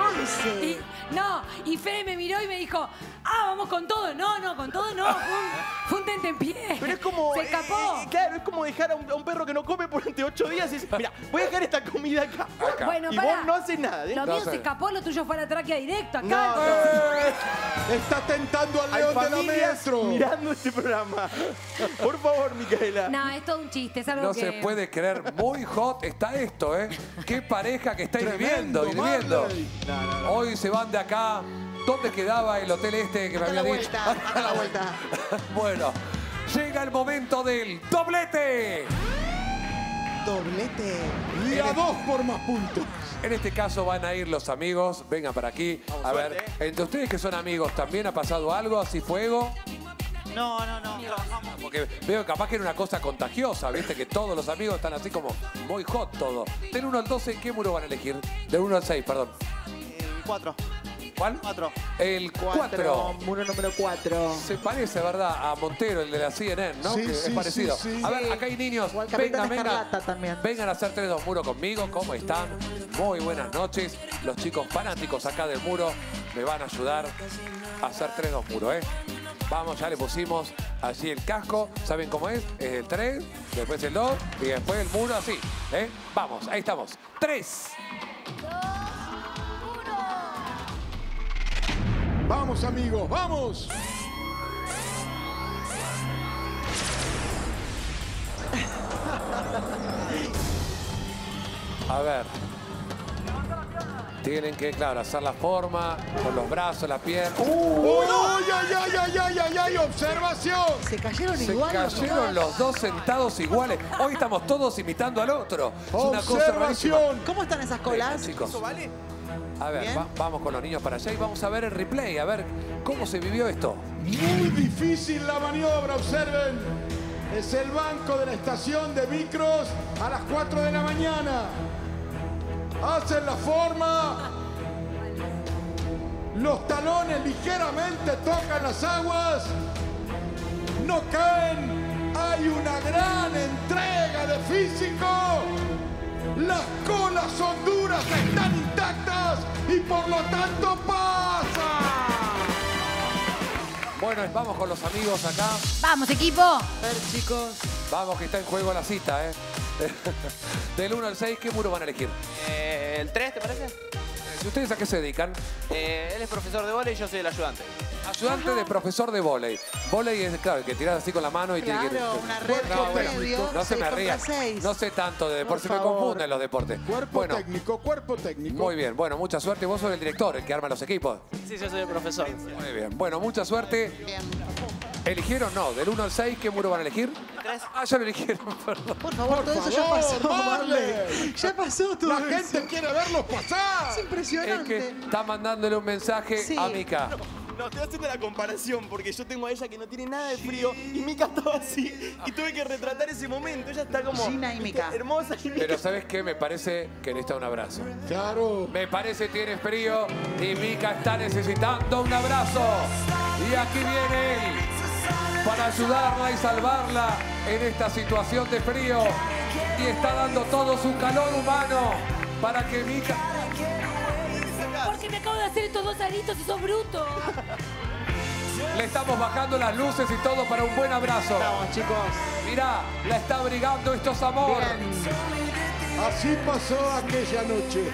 J: Y Fede me miró y me dijo, vamos con todo. No, con todo no, fue un tentempié.
I: Pero es como.
J: Se escapó.
I: Claro, es como dejar a un perro que no come durante 8 días y dices, mira, voy a dejar esta comida acá.
A: Acá.
J: Bueno,
I: Y
J: pará.
I: vos no haces nada, ¿eh?
J: Lo
A: No
J: mío
A: sé.
J: se escapó, lo tuyo fue a la tráquea directo, acá.
I: No,
B: Está tentando al
I: hay
B: león de la
I: familias
B: metro.
I: mirando este programa. Por favor, Micaela.
J: No, es todo un chiste, es algo
A: No
J: que...
A: se puede creer. Muy hot está esto, ¿eh? Qué pareja que estáis
B: Tremendo,
A: viviendo.
B: Marley.
A: Hoy se van de acá. ¿Dónde quedaba el hotel este que me
G: Anda
A: había
G: la
A: dicho?
G: vuelta, anda la vuelta.
A: Bueno, llega el momento del doblete.
G: Doblete.
B: Y a 2 por más puntos.
A: En este caso van a ir los amigos. Vengan para aquí.
I: Vamos,
A: A
I: suerte,
A: ver, entre ustedes que son amigos, ¿también ha pasado algo así fuego?
E: No, trabajamos.
A: Porque veo capaz que era una cosa contagiosa, ¿viste? Que todos los amigos están así como muy hot todo. Del 1 al 12, ¿qué muro van a elegir? Del 1 al 6, perdón.
E: El 4.
A: ¿Cuál?
E: 4.
A: El 4.
G: Muro número 4.
A: Se parece, ¿verdad? A Montero, el de la CNN, ¿no?
B: Sí,
A: Que
B: sí,
A: es parecido.
B: sí, sí.
A: A ver, acá hay niños.
G: O al Capitán
A: Vengan,
G: Escarlata también.
A: vengan a hacer 3-2 Muro conmigo. ¿Cómo están? Muy buenas noches. Los chicos fanáticos acá del Muro me van a ayudar a hacer 3-2 Muro, ¿eh? Vamos, ya le pusimos allí el casco. ¿Saben cómo es? Es el 3, después el 2 y después el Muro así, ¿eh? Vamos, ahí estamos. 3.
B: Vamos, amigos, vamos.
A: A ver. Tienen que, claro, hacer la forma con los brazos, la pierna.
B: ¡Uy, ay! ¡Observación!
G: Se cayeron
A: Se
G: igual.
A: cayeron los dos sentados iguales. Hoy estamos todos imitando al otro. Es una cosa rarísima.
B: ¡Observación!
G: ¿Cómo están esas
A: Venga,
G: colas?
A: chicos.
I: ¿Eso vale?
A: A ver,
G: Bien.
A: vamos con los niños para allá y vamos a ver el replay, a ver cómo se vivió esto.
B: Muy difícil la maniobra, observen. Es el banco de la estación de micros a las 4 de la mañana. Hacen la forma. Los talones ligeramente tocan las aguas. No caen. Hay una gran entrega de físico. Las colas son duras, están intactas y por lo tanto pasa.
A: Bueno, vamos con los amigos acá.
J: Vamos, equipo.
G: A ver, chicos.
A: Vamos que está en juego la cita, ¿eh? Del 1 al 6, ¿qué muro van a elegir?
D: ¿El 3, te parece?
A: ¿Y ustedes a qué se dedican?
D: Él es profesor de vóley y yo soy el ayudante.
A: Ayudante de profesor de vóley. Vóley es, claro, que tirás así con la mano y tiene que...
G: Claro, una red
A: No,
G: con
A: bueno,
G: medio,
A: no se me
G: 6
A: rían.
G: contra 6.
A: No sé tanto de deporte, se
G: Por
A: me
G: favor.
A: confunden los deportes.
B: Cuerpo
A: Bueno,
B: técnico, cuerpo técnico.
A: muy bien. Bueno, mucha suerte. Vos sos el director, el que arma los equipos.
E: Sí, yo soy el profesor.
A: Muy bien. Bueno, mucha suerte.
G: Bien.
A: ¿Eligieron? No. Del 1 al 6, ¿qué muro van a elegir?
D: 3.
A: Ah, ya lo eligieron, perdón.
G: Por favor, todo eso ya
B: favor,
G: pasó,
B: Marley.
G: Marley. Ya pasó todo
B: La
G: eso.
B: gente quiere verlos pasar.
G: Es
A: Es
G: impresionante.
A: que está mandándole un mensaje
G: Sí.
A: a Mica.
I: No, estoy haciendo la comparación porque yo tengo a ella que no tiene nada de frío y Mica estaba así y tuve que retratar ese momento. Ella está como
G: Gina y Mica.
I: hermosa y Mica.
A: Pero ¿sabes qué? Me parece que necesita un abrazo.
B: Claro.
A: Me parece que tiene frío y Mica está necesitando un abrazo. Y aquí viene él para ayudarla y salvarla en esta situación de frío. Y está dando todo su calor humano para que Mica...
J: Porque me acabo de hacer estos 2 aritos y sos bruto.
A: Le estamos bajando las luces y todo para un buen abrazo.
G: Vamos, chicos.
A: Mirá, la está abrigando, esto es amor.
G: Bien.
B: Así pasó aquella noche.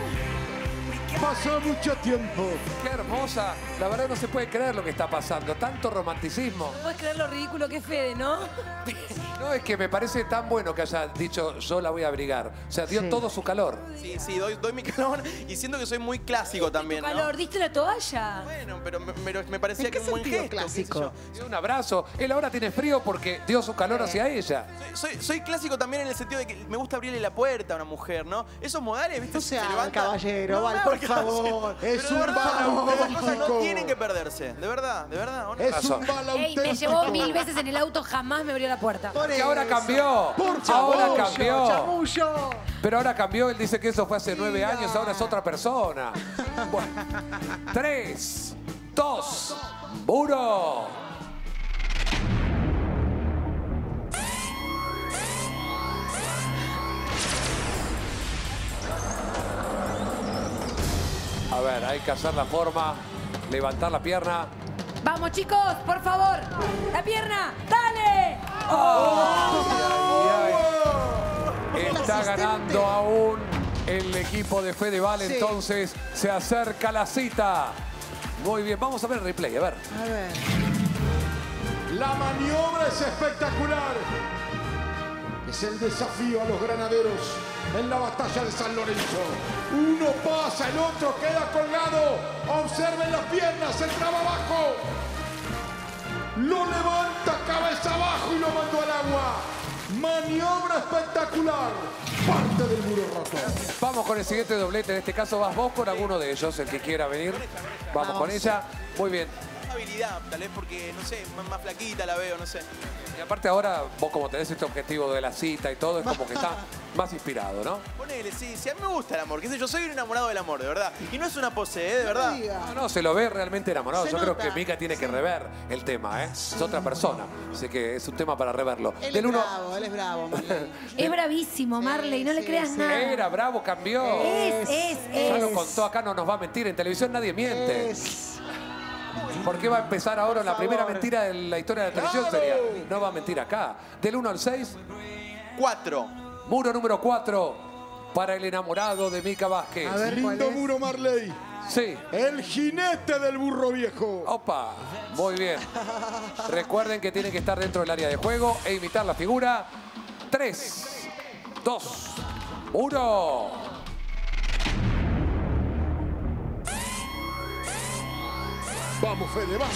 B: Pasó mucho tiempo.
A: Qué hermosa. La verdad no se puede creer lo que está pasando. Tanto romanticismo.
J: No puedes creer lo ridículo que es Fede, ¿no?
A: No, es que me parece tan bueno que haya dicho yo la voy a abrigar. O sea, dio
G: Sí.
A: todo su calor.
I: Sí, doy mi calor y siento que soy muy clásico también, ¿no?
J: Calor, diste la toalla.
I: Bueno, pero me parecía
G: ¿En
I: que
G: qué
I: un buen
G: sentido
I: gesto.
G: clásico?
A: Dio un abrazo. Él ahora tiene frío porque dio su calor hacia ella.
I: Soy clásico también en el sentido de que me gusta abrirle la puerta a una mujer, ¿no? Esos modales, ¿viste?
G: No sea
I: Se levanta-
G: caballero, Val, por favor.
B: Es
I: Pero de
B: un
I: verdad,
B: bal
I: esas cosas no
B: auténtico.
I: tienen que perderse. De verdad, ¿o no?
B: Es
A: razón.
B: un bal
J: Ey, me
B: auténtico.
J: llevó 1000 veces en el auto, jamás me abrió la puerta.
G: Por
A: Que ahora
G: eso.
A: cambió.
B: Por
A: Ahora
B: favor,
A: cambió.
G: Chamullo.
A: Pero ahora cambió. Él dice que eso fue hace 9 años. Ahora es otra persona. Bueno. 3, 2, 1. A ver, hay que hacer la forma, levantar la pierna.
J: Vamos, chicos, por favor. La pierna, dale.
A: Está ganando aún el equipo de Fedeval,
G: Sí.
A: entonces se acerca la cita. Muy bien, vamos a ver el replay, a ver.
G: A ver.
B: La maniobra es espectacular. Es el desafío a los granaderos en la batalla de San Lorenzo. Uno pasa, el otro queda colgado. Observen las piernas, el traba abajo. Lo levanta cabeza abajo y lo mandó al agua. Maniobra espectacular. Parte del muro roto.
A: Vamos con el siguiente doblete. En este caso vas vos con alguno de ellos, el que quiera venir. Vamos con ella. Muy bien.
I: más habilidad, tal vez porque, no sé, más flaquita la veo, no sé.
A: Y aparte ahora, vos como tenés este objetivo de la cita y todo, es como que está más inspirado, ¿no?
I: Ponele, sí, a mí me gusta el amor, qué sé yo, soy un enamorado del amor, de verdad. Y no es una pose, de verdad.
A: No, se lo ve realmente enamorado.
G: Se
A: Yo creo
G: nota.
A: que Mika tiene que rever el tema, ¿eh? Es otra persona, así que es un tema para reverlo.
G: Él
A: Del
G: es
A: uno-
G: bravo, él es bravo, Marley.
J: Es bravísimo, Marley, no le
G: sí,
J: creas
G: sí.
J: nada.
A: Era bravo, cambió. Ya lo contó acá, no nos va a mentir. En televisión nadie miente. ¿Por qué va a empezar ahora la primera mentira de la historia de la televisión? Sería, no va a mentir acá. Del 1 al 6,
I: 4.
A: muro número 4 para el enamorado de Mika Vázquez.
G: A ver, ¿cuál
B: Lindo
G: es?
B: muro, Marley.
A: Sí.
B: El jinete del burro viejo.
A: Opa, muy bien. Recuerden que tienen que estar dentro del área de juego e imitar la figura. 3, 2, 1.
B: Vamos, Fede, vamos.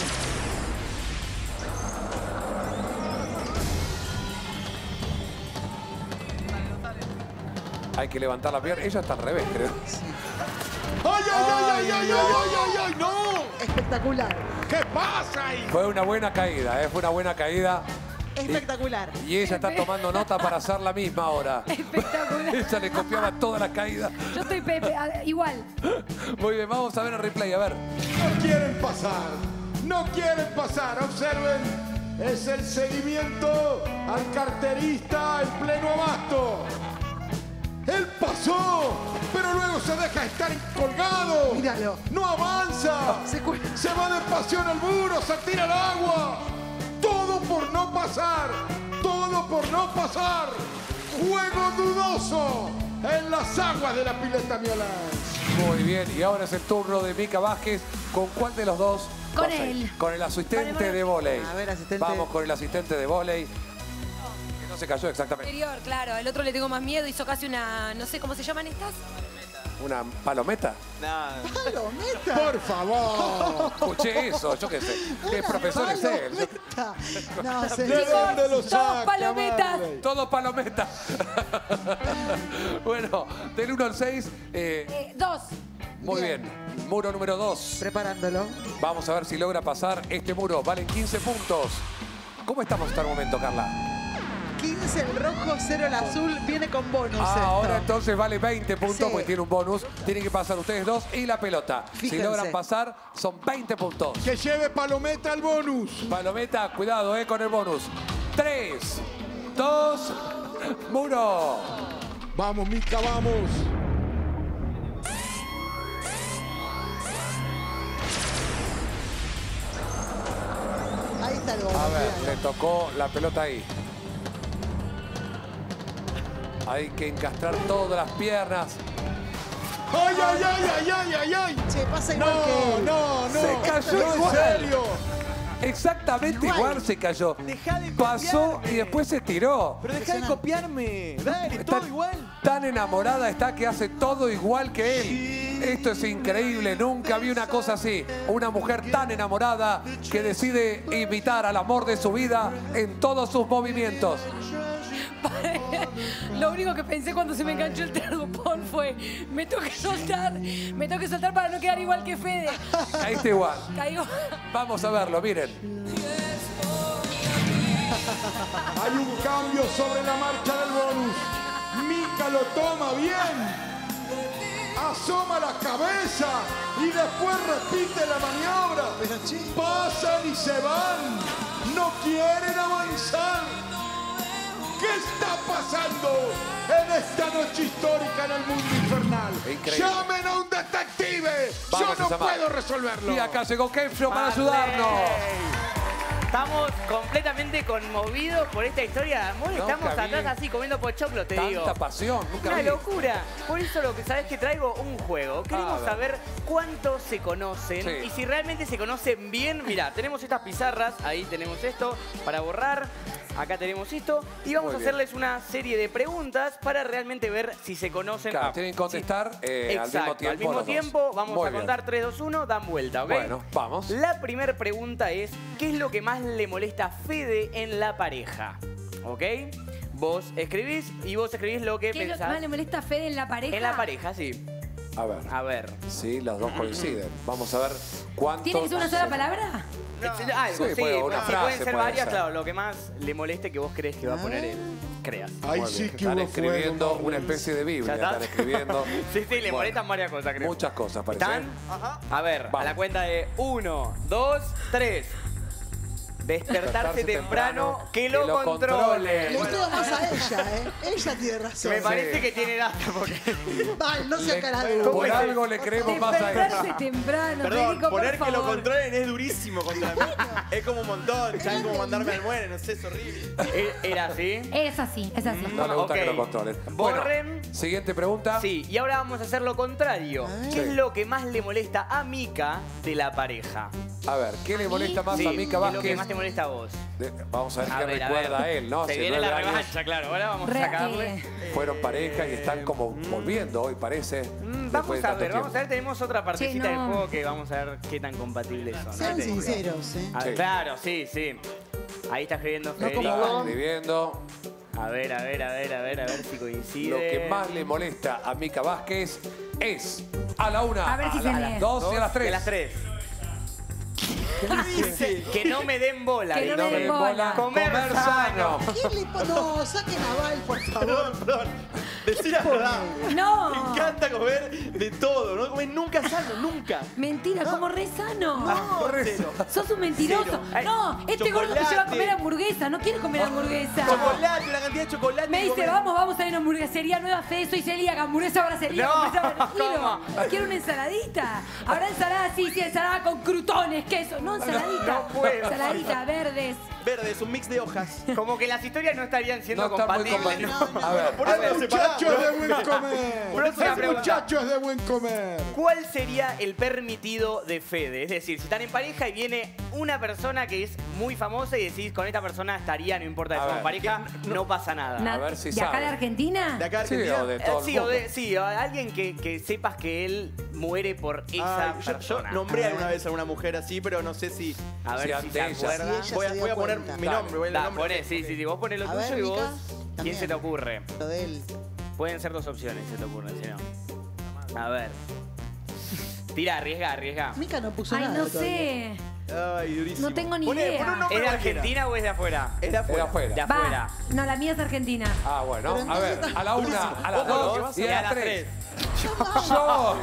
A: Hay que levantar la pierna. Ella está al revés, creo.
B: ¡Ay, ay, ay, ay, ay, ay, ay, ay! ¡No!
G: Espectacular.
B: ¿Qué pasa ahí?
A: Fue una buena caída, ¿eh? Fue una buena caída.
G: Espectacular.
A: Y ella está tomando nota para hacer la misma ahora.
J: Espectacular.
A: Ella le copiaba todas las caídas.
J: Yo estoy Pepe, igual.
A: Muy bien, vamos a ver el replay, a ver.
B: No quieren pasar. No quieren pasar. Observen. Es el seguimiento al carterista en pleno abasto. Él pasó, pero luego se deja estar colgado.
G: Míralo.
B: No avanza. Se va despacio en el muro, se tira al agua. Todo por no pasar. Todo por no pasar. Juego dudoso en las aguas de la pileta Miolans.
A: Muy bien, y ahora es el turno de Mika Vázquez. ¿Con cuál de los dos?
J: Con
A: vas a ir?
J: él.
A: Con el asistente
J: Vale,
A: de vóley.
G: A ver, asistente.
A: Vamos con el asistente de vóley. Que no se cayó exactamente.
J: Anterior, claro. El otro le tengo más miedo. Hizo casi una, no sé cómo se llaman estas.
A: ¿Una palometa?
I: Nada.
G: ¡Palometa!
B: Por favor.
A: Escuché eso, yo qué sé. ¿Qué profesor es él?
G: ¡Palometa! No, se
B: ¿De dónde lo
J: Todos
B: saca,
J: palometas.
B: Marley?
A: Todo palometa. Bueno, del 1 al 6.
J: 2.
A: Muy bien. Muro número 2.
G: Preparándolo.
A: Vamos a ver si logra pasar este muro. Valen 15 puntos. ¿Cómo estamos hasta el momento, Carla?
G: 15 el rojo, 0 el azul. Viene con bonus
A: Ahora
G: esto.
A: entonces vale 20 puntos
G: Sí.
A: porque tiene un bonus. Tienen que pasar ustedes dos y la pelota. Si
G: Fíjense.
A: logran pasar, son 20 puntos.
B: Que lleve Palometa al bonus.
A: Palometa, cuidado con el bonus. 3, 2, muro.
B: Vamos, Mika, vamos.
G: Ahí está el bonus.
A: A ver,
G: cuidado.
A: le tocó la pelota ahí. Hay que encastrar todas las piernas.
B: ¡Ay, ay, ay, ay, ay, ay, ay!
G: Che, pasa
B: No,
G: igual que él.
B: no, no.
A: Se cayó
B: No, en
A: igual.
B: serio.
A: Exactamente igual se cayó.
I: Dejá de
A: Pasó
I: copiarme.
A: y después se tiró.
I: Pero deja de copiarme. Dale,
A: Está
I: todo igual.
A: Tan enamorada está que hace todo igual que él. Esto es increíble. Nunca vi una cosa así. Una mujer tan enamorada que decide imitar al amor de su vida en todos sus movimientos.
J: Lo único que pensé cuando se me enganchó el tragopón fue me tengo que soltar para no quedar igual que Fede.
A: Caíste igual.
J: Caigo.
A: Vamos a verlo, miren.
B: Hay un cambio sobre la marcha del bonus. Mika lo toma bien. Asoma la cabeza y después repite la maniobra. Pasan y se van. No quieren avanzar. ¿Qué está pasando en esta noche histórica en el mundo infernal?
A: Increíble.
B: ¡Llamen a un detective!
A: Vamos
B: ¡Yo
A: a
B: no
A: llamar.
B: puedo resolverlo!
A: Y acá llegó Kempshow para
E: Marley.
A: ayudarnos.
E: Estamos completamente conmovidos por esta historia de amor.
A: Nunca
E: Estamos
A: vi
E: atrás así comiendo pochoclo, te digo.
A: Tanta pasión, nunca
E: Una
A: vi.
E: locura. Por eso lo que sabes que traigo un juego. Queremos
A: ver.
E: saber cuánto se conocen
A: Sí.
E: y si realmente se conocen bien. Mirá, tenemos estas pizarras, ahí tenemos esto para borrar. Acá tenemos esto y vamos
A: Muy
E: a
A: bien.
E: hacerles una serie de preguntas para realmente ver si se conocen.
A: Claro, tienen que contestar
E: Exacto,
A: al mismo tiempo. los dos.
E: vamos
A: Muy
E: a
A: bien.
E: contar 3, 2, 1, dan vuelta, ¿ok?
A: Bueno, vamos.
E: La primera pregunta es, ¿qué es lo que más le molesta a Fede en la pareja? ¿Ok? Vos escribís y vos escribís lo que
J: ¿Qué es lo que
E: pensás.
J: más le molesta a Fede en la pareja?
E: En la pareja, sí.
A: A ver.
E: A ver.
A: Sí, las dos coinciden. Vamos a ver cuánto...
J: ¿Tiene que ser una sola palabra?
E: Algo,
A: Sí,
E: sí.
A: puede, una
E: Si
A: frase
E: pueden ser
A: puede
E: varias,
A: ser.
E: claro. Lo que más le moleste que vos crees que va a poner él. Creas.
B: Ahí
A: Muy
B: sí
A: bien.
B: que
A: Están
B: hubo
A: escribiendo
B: fuego,
A: una especie de Biblia.
E: ¿Ya está?
A: Están escribiendo.
E: Sí, le molestan varias cosas, creo.
A: Muchas cosas, parece.
E: ¿Están? A ver,
A: Vamos.
E: a la cuenta de 1, 2, 3. Despertarse temprano, que lo controle.
G: Le queda más a ella, ¿eh? Ella tiene razón.
E: Me parece que tiene data porque...
G: Vale, no sea cara de
A: Por algo le creemos más a
J: Despertarse
A: ella.
J: temprano,
I: Perdón,
J: Federico, por
I: poner que lo
J: favor.
I: controlen es durísimo contra mí. Es como un montón, ya es como mandarme al muere, no sé, es horrible.
E: ¿Era así?
J: Es así, es así.
A: No le gusta
E: Ok.
A: que lo controlen. Bueno,
E: Borren.
A: siguiente pregunta.
E: Sí, y ahora vamos a hacer lo contrario. ¿Qué es
A: Sí.
E: lo que más le molesta a Mica de la pareja?
A: A ver, ¿qué le molesta más
E: Sí,
A: a Mica
E: ¿qué es lo que
A: Vázquez?
E: más te molesta a vos?
A: Vamos a ver
E: A
A: qué
E: ver,
A: recuerda
E: a ver.
A: él, ¿no?
E: Se
A: Hace
E: viene la
A: 9 años
E: revancha, claro. Ahora vamos a
J: Re-
E: sacarle.
A: fueron pareja y están como volviendo hoy, parece. después
E: Vamos
A: de
E: a
A: tanto
E: ver,
A: tiempo.
E: vamos a ver, tenemos otra partecita
J: Che, no.
E: del juego que vamos a ver qué tan compatibles son.
G: Sean sinceros, ¿eh?
E: A ver,
A: Sí.
E: claro, sí, sí. Ahí está escribiendo
G: No como
E: Federico.
A: Está
G: vos.
A: escribiendo.
E: A ver si coincide.
A: Lo que más le molesta a Mica Vázquez es a la 1,
J: A ver si se
A: a
J: lee.
A: las 2 y a las 3.
E: Y a las 3. Dice que no me den bola.
J: Que no
E: dice.
J: me den bola.
E: Comer sano.
G: ¿Quién le pone? No, saquen a Val, por favor.
I: Perdón. Decí la verdad.
J: No.
I: Me encanta comer de todo, no comer nunca sano, nunca.
J: Mentira, como re sano.
I: No, cero.
J: Sos un mentiroso.
I: Cero.
E: Ay,
J: No, este gordo te lleva a
I: chocolate.
J: comer hamburguesa. No quiere comer hamburguesa.
I: Chocolate, una cantidad de chocolate.
J: Me
I: que
J: dice,
I: comer.
J: vamos a ir a una hamburguesería nueva, Fede, soy celíaca, hamburguesa brasería,
E: No,
J: hamburguesa brasería.
E: ¿cómo?
J: Quiero una ensaladita. Habrá ensalada, sí, ensalada con crutones, queso. No, ensaladita.
E: No puedo.
J: Ensaladita, verdes.
I: Verde, es un mix de hojas.
E: Como que las historias no estarían siendo
A: No está muy
E: compatibles.
A: compatible.
E: ¿no?
A: A ver,
I: Por eso lo
B: Muchachos
I: separamos.
B: de buen comer.
E: Próxima pregunta.
B: Muchachos de buen comer.
E: ¿Cuál sería el permitido de Fede? Es decir, si están en pareja y viene una persona que es muy famosa y decís con esta persona estaría, no importa
A: A
E: si son
A: ver,
E: pareja, no pasa nada.
A: A ver si
J: ¿De acá
A: sabe.
J: de Argentina?
I: De acá de
A: sí,
I: Argentina.
A: o de todo el
E: Sí, o
A: mundo.
E: sí, o alguien que sepas que él muere por esa
I: Ah, yo
E: persona.
I: nombré alguna vez a una mujer así, pero no sé si.
E: A ver
A: Sí,
E: si
A: ante
E: se
A: ella.
E: acuerda.
G: Sí, ella
I: Voy
G: se
I: a,
G: dio
I: voy a poner
G: cuenta.
I: mi nombre, voy a
E: Da,
I: el nombre.
E: poné, sí, vos ponés lo
G: A
E: tuyo
G: ver,
E: y vos,
G: Mica,
E: ¿quién
G: también.
E: se te ocurre?
G: Lo de él.
E: Pueden ser dos opciones, se te ocurre, si no. A ver. Tira, arriesga.
G: Mica no puso
J: Ay,
G: nada.
J: no
G: todavía.
J: sé.
I: Ay, durísimo.
J: No tengo ni
I: Poné
J: idea.
I: un nombre
E: ¿Es de
I: cualquiera.
E: Argentina o es de afuera?
I: Es de afuera.
A: Era afuera.
E: De
J: Va.
E: afuera.
J: No, la mía es argentina.
A: Ah, bueno.
G: Pero
A: A ver,
G: entonces
A: a la 1, a las
I: Ojo, lo que
A: 2
I: vas
A: y a las 3. Yo.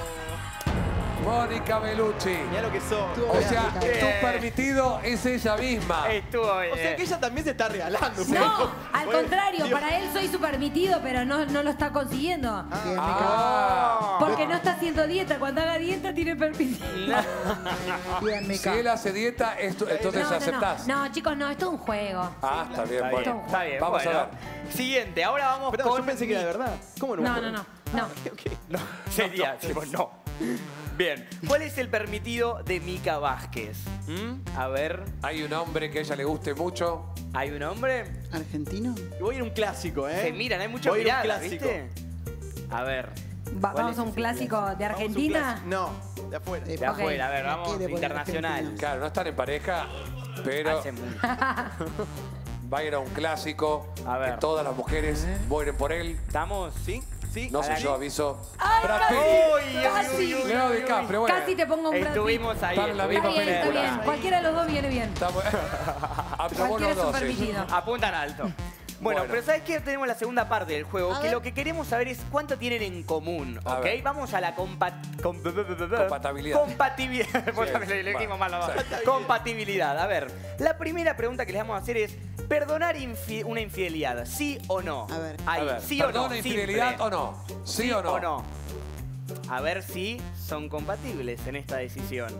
A: Mónica Bellucci.
I: Mirá lo que sos.
G: Estuvo
A: O
G: bien,
A: sea,
G: Mica.
A: tu permitido es ella misma.
E: Estuvo
I: O sea que ella también se está regalando.
J: No, al
I: Bueno,
J: contrario,
I: Dios.
J: para él soy su permitido, pero no lo está consiguiendo.
G: Bien, Mica.
A: Ah.
J: Porque no está haciendo dieta. Cuando haga dieta tiene permitido.
G: Bien,
A: Si
G: Mica.
A: él hace dieta, entonces aceptás.
J: No, chicos, no, esto es un juego.
A: Ah, está bien,
E: Está
A: bueno.
E: bien, está bien.
A: Vamos
E: bueno.
A: a ver.
E: Siguiente, ahora vamos
I: Pero
E: con...
I: yo pensé que era de verdad. ¿Cómo no?
J: No.
E: No, sería, tipo, no. Bien, ¿cuál es el permitido de Mica Vázquez? A ver,
A: Hay un hombre que a ella le guste mucho.
E: ¿hay un hombre?
G: ¿Argentino?
I: Voy a ir a un clásico, ¿eh?
E: Se miran, hay muchas
I: Voy a ir a un
E: miradas,
I: clásico.
E: ¿viste? A ver,
J: Vamos a un clásico de
I: Vamos a un
J: Argentina.
I: clásico. No, de afuera.
E: de
J: Ok.
E: afuera, a ver,
G: Me
E: vamos,
G: quiere poner
E: internacional.
G: Argentina.
A: Claro, no están en pareja, pero
E: Hace mucho.
A: va a ir a un clásico.
E: A ver.
A: Que todas las mujeres mueren por él.
E: ¿Estamos?
I: ¿Sí? ¿Sí?
A: No sé,
E: Dale.
A: yo aviso.
J: Ay,
A: Brad
J: casi,
A: Pitt.
J: casi.
A: Leo DiCaprio, bueno.
J: Casi te pongo un Brad Pitt.
E: Estuvimos ahí.
A: Están en la
J: Está
A: misma
J: bien, está
A: película.
J: bien. Cualquiera de los dos viene bien.
A: Estamos... Aprobó
J: Cualquiera
A: los
J: es un
A: dos. sí.
J: permitido.
E: Apuntan alto. Bueno,
A: Bueno.
E: pero ¿sabes qué? Tenemos la segunda parte del juego,
G: A
E: que
G: ver.
E: lo que queremos saber es cuánto tienen en común,
A: A
E: ¿ok?
A: ver.
E: Vamos a la
A: Compatibilidad.
E: Compatibilidad. Vos también le dijimos mal,
A: Sí.
E: Compatibilidad. A ver, la primera pregunta que les vamos a hacer es, ¿perdonar una infidelidad, sí o no?
G: A ver.
E: Ahí,
A: A ver,
E: ¿sí o no?
A: ¿perdona infidelidad
E: Simple.
A: o no? ¿Sí o no?
E: A ver si son compatibles en esta decisión.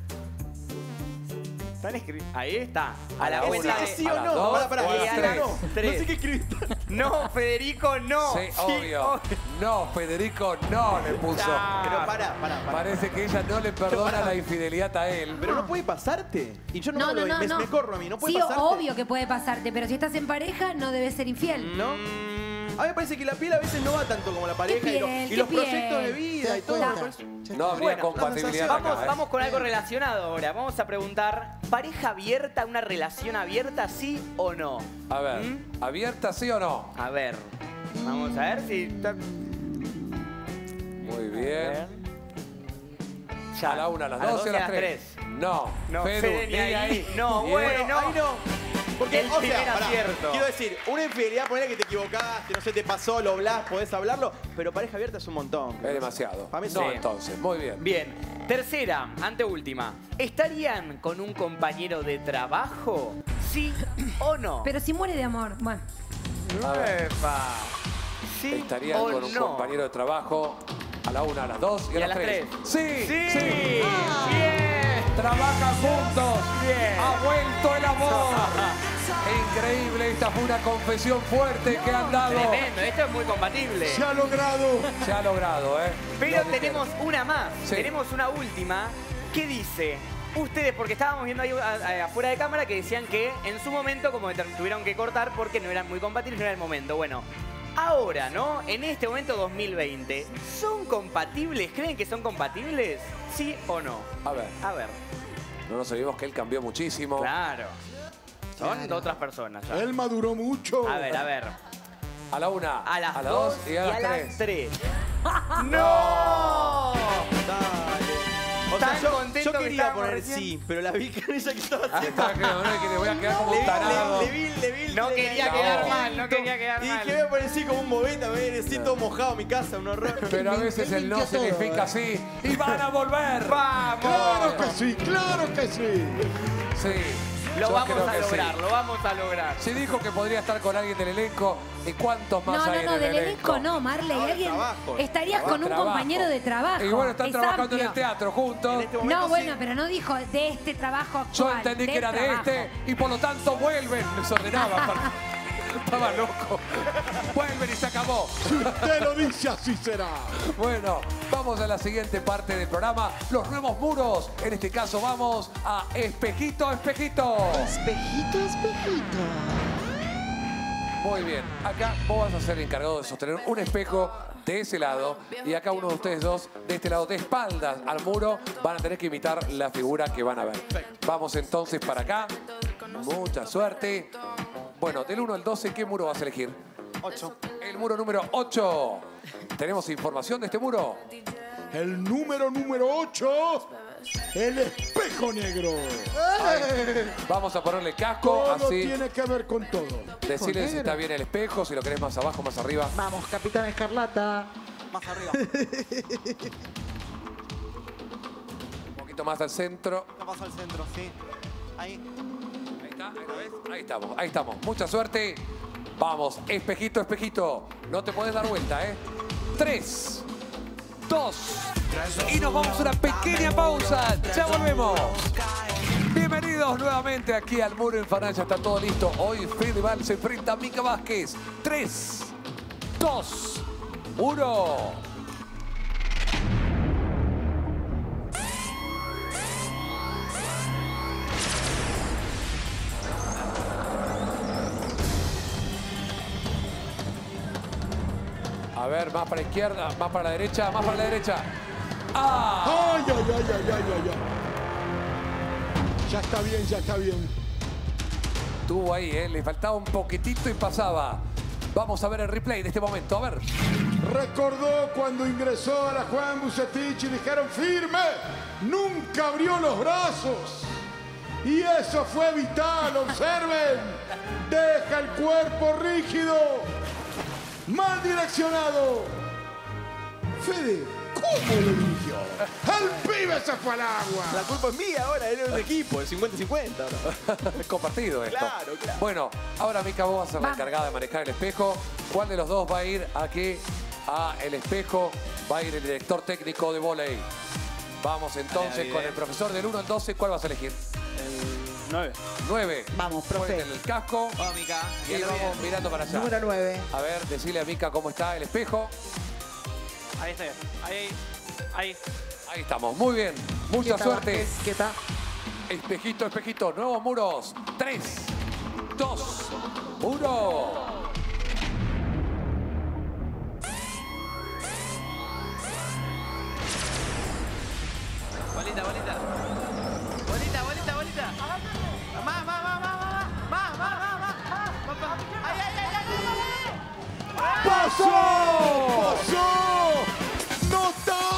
E: Están escribiendo. Ahí está. A la
A: una,
E: cuenta
I: ¿Sí
E: de...
I: sí
A: a
I: o
A: las
I: no?
A: dos
I: Pará,
A: o a
I: ¿sí
A: las
I: o
A: tres.
I: no? No
E: Tres.
I: sé qué escribiste.
E: No, Federico, no.
A: Sí, obvio. No, Federico no le puso.
E: Ah.
I: Pero pará.
A: Parece que ella no le perdona la infidelidad a él.
I: Pero no puede pasarte. Y yo no,
J: No,
I: me,
J: no,
I: lo-
J: no,
I: me,
J: no.
I: me corro a mí, no puede
J: Sí,
I: pasarte.
J: obvio que puede pasarte, pero si estás en pareja no debes ser infiel.
I: ¿No? A mí me parece que la piel a veces no va tanto como la pareja y
J: piel?
I: los
J: ¿Qué
I: proyectos
J: piel?
I: de vida
G: ¿Te
I: y
G: das
I: todo.
G: cuenta?
I: por eso.
A: No habría
E: Bueno,
A: compatibilidad
E: Vamos,
A: acá, ¿eh?
E: vamos con algo relacionado ahora. Vamos a preguntar, ¿pareja abierta, una relación abierta, sí o no?
A: A ver,
E: ¿Mm?
A: ¿abierta sí o no?
E: A ver, vamos a ver si...
A: Muy bien.
E: Ya.
A: A la 1, a las 2 y a las 3. No,
E: Fede ni ahí. No,
A: Bien.
E: bueno.
I: Ahí no. Porque,
E: El primer acierto.
I: Quiero decir, una infidelidad, ponele que te equivocaste, no se te pasó, lo hablás, podés hablarlo, pero pareja abierta es un montón.
A: Es demasiado.
I: Para mí
A: No,
I: sí.
A: entonces, muy bien.
E: Bien. Tercera, anteúltima. ¿Estarían con un compañero de trabajo? ¿Sí o no?
J: Pero si muere de amor. Bueno.
E: Epa. ¿Sí
A: Estarían
E: o
A: con un
E: no?
A: compañero de trabajo a la 1, a las 2 y a las 3. Sí,
E: ¡Sí!
A: sí.
E: ¡Bien!
A: Trabajan juntos.
E: Bien.
A: Ha vuelto el amor. Increíble, esta fue una confesión fuerte que han dado.
E: Tremendo, esto es muy compatible.
B: Se ha logrado.
A: Se ha logrado, ¿eh?
E: Pero
A: Lo que
E: tenemos una más.
A: Sí.
E: Tenemos una última. ¿Qué dice? Ustedes, porque estábamos viendo ahí afuera de cámara que decían que en su momento como que tuvieron que cortar porque no eran muy compatibles, no era el momento. Bueno, ahora, ¿no? En este momento 2020, ¿son compatibles? ¿Creen que son compatibles? ¿Sí o no?
A: A ver,
E: A ver.
A: no nos olvidemos que él cambió muchísimo.
E: Claro. Son otras personas ya.
B: Él maduró mucho.
E: A ver, a ver.
A: A la 1,
E: A las 2
A: 2 y a las 3.
E: 3. ¡No!
I: Dale. O sea,
E: Tan
I: yo
E: contento que
I: quería
E: estábamos
I: poner
E: recién.
I: sí, pero la vi con ella que estaba
A: Ah,
I: haciendo.
A: está, creo, ¿no? Que le voy a quedar como
I: Le
A: un tarado.
I: vi.
E: No quería quedar mal, no quería quedar
I: Y
E: mal.
I: dije, voy a poner sí como un bobeta, me voy a decir todo mojado a mi casa, un horror.
A: Pero a veces el no
G: limpió todo,
A: significa sí. ¡Y van a volver!
E: ¡Vamos!
B: Claro que sí, claro que sí.
A: Sí.
E: Lo
A: yo
E: vamos
A: creo
E: a
A: que
E: lograr,
A: sí.
E: lo vamos a lograr.
A: Si dijo que podría estar con alguien del elenco, ¿y cuántos más
J: No,
A: hay
J: no,
A: en
J: del
A: el
J: elenco no, Marley.
I: Ahora
J: Alguien
I: trabajo.
J: estarías con un
A: Trabajo.
J: compañero de trabajo.
A: Y bueno, están
J: Es
A: trabajando en el
J: amplio.
A: teatro juntos.
I: En este momento
J: No, bueno,
I: sí.
J: pero no dijo de este trabajo actual.
A: Yo entendí que
J: del
A: era de
J: trabajo.
A: este y por lo tanto vuelven. Les ordenaba. Estaba loco. Vuelven y se acabó.
B: Usted lo dice, así será.
A: Bueno, vamos a la siguiente parte del programa. Los nuevos muros. En este caso vamos a Espejito, Espejito.
G: Espejito, espejito.
A: Muy bien. Acá vos vas a ser el encargado de sostener un espejo de ese lado y acá uno de ustedes dos de este lado de espaldas al muro van a tener que imitar la figura que van a ver. Vamos entonces para acá. Mucha suerte. Bueno, del 1 al 12, ¿qué muro vas a elegir?
H: 8.
A: El muro número 8. ¿Tenemos información de este muro?
B: El número 8. El espejo negro.
A: Vamos a ponerle casco,
B: Todo
A: así.
B: tiene que ver con todo.
A: Decirle si
G: negro.
A: está bien el espejo, si lo querés más abajo, más arriba.
G: Vamos, Capitán Escarlata.
H: Más arriba.
A: Un poquito más al centro.
H: No pasa al centro, sí. Ahí.
A: Ahí está, ahí lo ves. Ahí estamos, ahí estamos. Mucha suerte. Vamos, espejito, espejito. No te puedes dar vuelta, ¿eh? 3, 2. Y nos vamos a una pequeña pausa. Ya volvemos. Bienvenidos nuevamente aquí al Muro Infernal. Ya está todo listo. Hoy Fedeval se enfrenta a Mica Vázquez. 3, 2, 1. A ver, más para la izquierda, más para la derecha, más para la derecha. ¡Ah!
B: Ay, ay, ay, ay, ay, ay, ay. Ya está bien, ya está bien.
A: Estuvo ahí, ¿eh? Le faltaba un poquitito y pasaba. Vamos a ver el replay de este momento, a ver.
B: Recordó cuando ingresó a la Juan Bucetich y dijeron firme, nunca abrió los brazos. Y eso fue vital, observen. Deja el cuerpo rígido, mal direccionado. Fede, ¿cómo lo dirigió? El pibe se fue al agua.
I: La culpa es mía ahora, él es un equipo, el 50-50 ahora.
A: Es compartido esto.
I: Claro, claro.
A: Bueno, ahora Mica, vos vas a ser la
J: Vamos.
A: encargada de manejar el espejo. ¿Cuál de los dos va a ir aquí a el espejo? Va a ir el director técnico de vóley. Vamos entonces con el profesor del 1 al 12. ¿Cuál vas a elegir?
H: El 9.
A: 9.
G: Vamos, profe.
A: Ponete el casco
H: Hola, Mica.
A: y vamos mirando para allá.
G: Número 9.
A: A ver, decile a Mica cómo está el espejo.
H: Ahí está. Ahí. Ahí.
A: Ahí estamos, muy bien. Mucha suerte.
G: ¿Qué tal?
A: Espejito, espejito, nuevos muros. 3, 2, 1.
D: Bolita, bolita. Bolita, bolita, bolita. Más. Ay, ay, ay, ay, ay.
B: ¡Pasó! ¡Pasó! ¡Notable!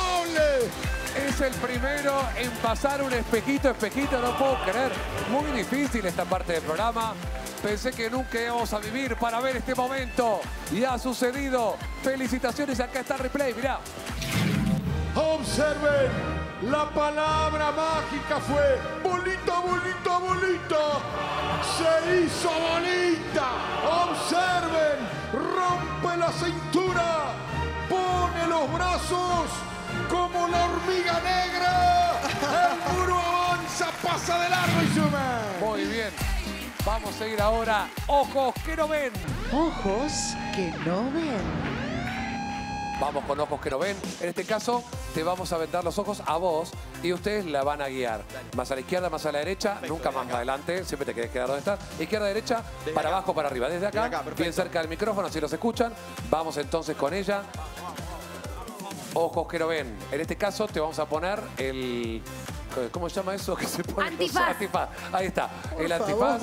A: el primero en pasar un espejito, no puedo creer. Muy difícil esta parte del programa. Pensé que nunca íbamos a vivir para ver este momento. Y ha sucedido. Felicitaciones, acá está el replay, mirá.
B: Observen, la palabra mágica fue bolita, bolita, bolita. Se hizo bolita. Observen, rompe la cintura, pone los brazos como la hormiga negra. El muro avanza, pasa de largo y sube.
A: Muy bien. Vamos a ir ahora. Ojos que no ven.
G: Ojos que no ven.
A: Vamos con ojos que no ven. En este caso, te vamos a vendar los ojos a vos y ustedes la van a guiar. Más a la izquierda, más a la derecha, nunca más adelante. Siempre te querés quedar donde estás. Izquierda, derecha, para abajo, para arriba. Desde acá, bien cerca del micrófono, así los escuchan. Vamos entonces con ella. Ojos que no ven. En este caso, te vamos a poner el... ¿Cómo se llama eso que se pone?
J: Antifaz.
A: Antifaz. Ahí está. El antifaz.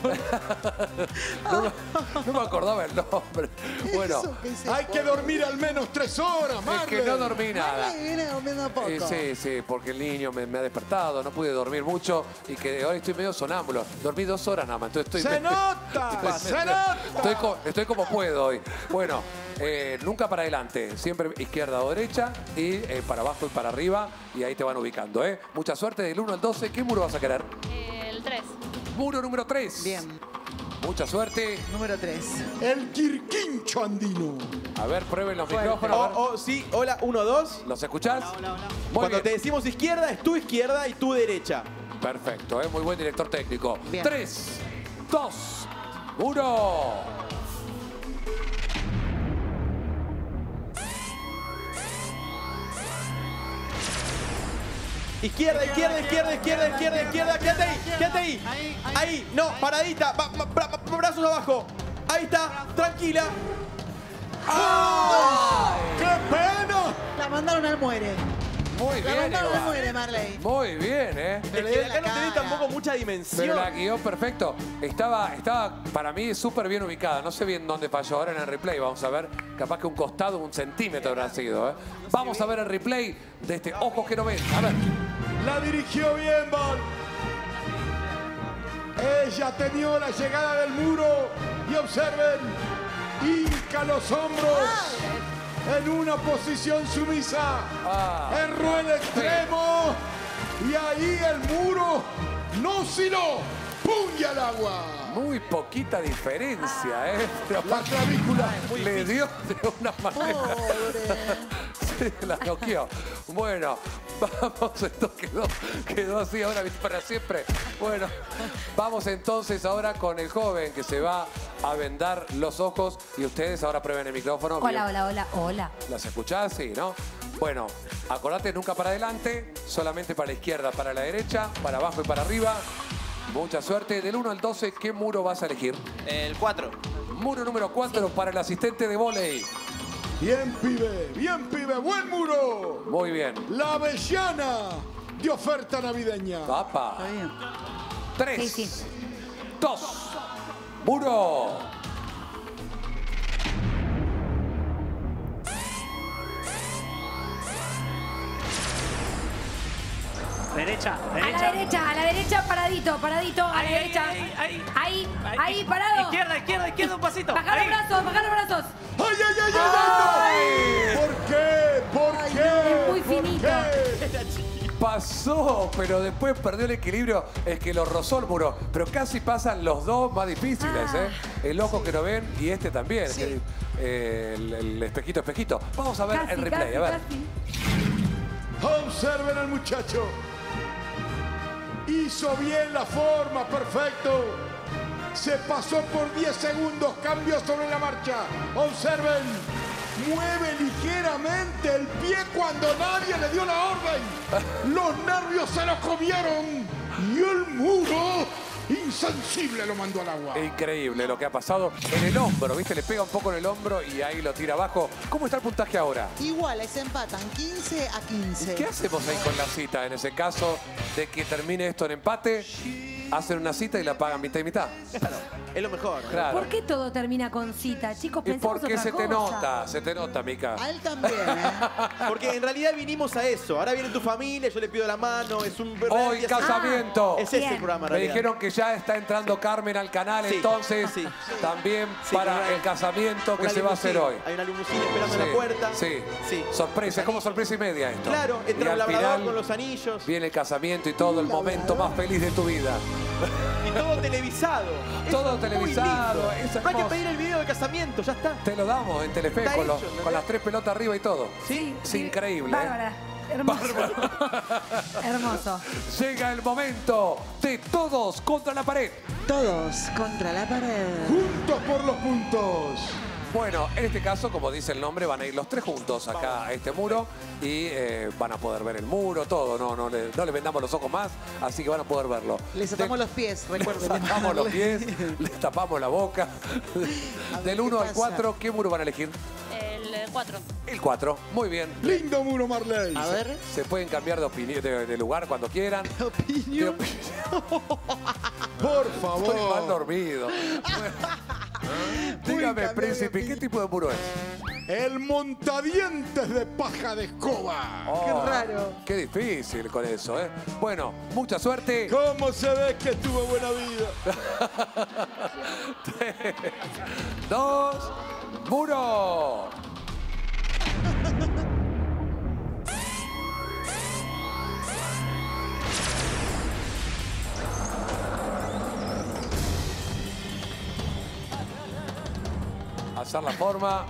A: No me acordaba el nombre. Bueno,
B: hay que dormir al menos 3 horas, Marley.
A: es que no dormí nada.
G: Marley viene durmiendo poco.
A: Sí, porque el niño me ha despertado, no pude dormir mucho y que hoy estoy medio sonámbulo. Dormí 2 horas nada más, entonces estoy...
B: ¡Se nota! ¡Se nota!
A: Estoy como puedo hoy. Bueno, nunca para adelante, siempre izquierda o derecha y para abajo y para arriba y ahí te van ubicando, ¿eh? Mucha suerte, del 1 al 12, ¿qué muro vas a querer?
F: El 3.
A: Muro número 3.
G: Bien.
A: Mucha suerte.
G: Número 3.
B: El Quirquincho andino.
A: A ver, prueben los micrófonos. A ver.
I: Sí, hola, 1, 2.
A: ¿Los escuchás?
H: Hola, hola.
A: Muy
I: Cuando
A: bien.
I: te decimos izquierda, es tu izquierda y tu derecha.
A: Perfecto, muy buen director técnico.
G: Bien.
A: 3, 2, 1.
I: Izquierda, izquierda, izquierda, izquierda, izquierda, izquierda. Quédate ahí, quédate ahí. Ahí, no, paradita. Brazos abajo. Ahí está, tranquila.
B: ¡Ah! ¡Qué pena!
G: La mandaron al muere.
A: Muy
G: La
A: bien,
G: mandaron al
A: Eva.
G: muere, Marley.
A: Muy bien, ¿eh?
I: Es que de acá no tenés tampoco mucha dimensión.
A: Pero la guió perfecto. Estaba para mí súper bien ubicada. No sé bien dónde falló ahora en el replay. Vamos a ver. Capaz que un costado, 1 centímetro habrá sido, ¿eh? Vamos a ver el replay de este Ojos que no ven. A ver.
B: La dirigió bien, Val. Ella temió la llegada del muro. Y observen, hinca los hombros en una posición sumisa. Erró el extremo. Y ahí el muro no osciló. ¡Pum! Y al agua.
A: Muy poquita diferencia, ¿eh? Pero
B: La clavícula.
A: le dio de una manera. Sí, la noqueó. Bueno, vamos, esto quedó así ahora para siempre. Bueno, vamos entonces ahora con el joven que se va a vendar los ojos y ustedes ahora prueben el micrófono.
J: Hola, hola, hola, hola.
A: ¿Las escuchás? Sí, ¿no? Bueno, acordate nunca para adelante, solamente para la izquierda, para la derecha, para abajo y para arriba. Mucha suerte. Del 1 al 12, ¿qué muro vas a elegir?
D: El 4.
A: Muro número 4 para el asistente de vóley.
B: Bien, pibe, buen muro.
A: Muy bien.
B: La avellana de oferta navideña.
A: Papá.
G: Está bien.
A: 3,
J: Sí, sí.
A: 2, muro.
H: Derecha,
J: A la derecha, paradito, paradito. A la derecha. Ahí, parado.
H: Izquierda, un pasito.
J: Bajar los brazos, bajar los brazos.
B: ¡Ay, ay, ay, ay! ¿Por qué? ¿Por qué?
J: es muy
B: ¿Por
J: finito.
B: qué?
A: Pasó, pero después perdió el equilibrio. Es que lo rozó el muro. Pero casi pasan los dos más difíciles, ¿eh? El ojo que no ven y este también.
G: Sí.
A: El espejito. Vamos a ver
J: Casi,
A: el replay,
J: casi,
A: a ver.
J: casi.
B: Observen al muchacho. Hizo bien la forma, perfecto. Se pasó por 10 segundos, cambió sobre la marcha. Observen, mueve ligeramente el pie cuando nadie le dio la orden. Los nervios se los comieron y el muro insensible lo mandó al agua.
A: Increíble lo que ha pasado en el hombro, ¿viste? Le pega un poco en el hombro y ahí lo tira abajo. ¿Cómo está el puntaje ahora?
G: Iguales, se empatan 15 a 15.
A: ¿Qué hacemos ahí con la cita en ese caso de que termine esto en empate? hacen una cita y la pagan mitad y mitad.
I: Claro, es lo mejor.
A: Claro.
J: ¿Por qué todo termina con cita? Chicos,
A: Y
J: pensemos
A: porque
J: otra cosa.
A: se te nota, Mica.
G: A él también, ¿eh?
I: Porque en realidad vinimos a eso. Ahora viene tu familia, yo le pido la mano, es un...
A: Hoy
I: Es
A: casamiento.
I: ese
J: Bien.
I: el programa, en
A: Me
I: realidad.
A: dijeron que ya está entrando Carmen al canal,
I: Sí,
A: entonces
I: sí.
A: también
I: Sí,
A: para
I: una-
A: el casamiento que
I: Una
A: se va a hacer hoy.
I: limusina. Hay una limusina esperando en
A: Sí,
I: la puerta.
A: Sí.
I: Sí.
A: Sorpresa, es como sorpresa y media esto.
I: Claro,
A: Y
I: entra un
A: al
I: labrador
A: final
I: con los anillos.
A: viene el casamiento y todo, el momento más feliz de tu vida.
I: Y todo televisado.
A: Todo
I: Es muy
A: televisado,
I: lindo.
A: es
I: No hay que
A: hermoso.
I: pedir el video de casamiento, ya está.
A: Te lo damos en Telefe
I: Está
A: con,
I: hecho, ¿entendés?
A: con las 3 pelotas arriba y todo.
J: Sí,
A: Es increíble. ¿eh?
J: Bárbara. Hermoso. Hermoso.
A: Llega el momento de todos contra la pared.
G: Todos contra la pared.
B: Juntos por los puntos.
A: Bueno, en este caso, como dice el nombre, van a ir los 3 juntos acá a este muro y van a poder ver el muro, todo. No le vendamos los ojos más, así que van a poder verlo.
G: Les atamos los pies, recuerden.
A: Les tapamos los pies, les tapamos la boca.
G: A ver
A: Del
G: qué
A: 1 al
G: pasa.
A: 4, ¿qué muro van a elegir?
F: El 4.
A: El 4. Muy bien.
B: Lindo muro, Marley.
G: A ver.
A: Se pueden cambiar de lugar cuando quieran. De
G: Opinión.
B: Por
A: Estoy mal
B: favor.
A: dormido. Dígame,
G: cambiar de
A: príncipe, ¿qué
G: opinión.
A: tipo de muro es?
B: El montadientes de paja de escoba.
A: Oh,
G: raro.
A: Qué difícil con eso, ¿eh? Bueno, mucha suerte.
B: ¿Cómo se ve que tuvo buena vida?
A: 3, 2, muro. Alzar la forma.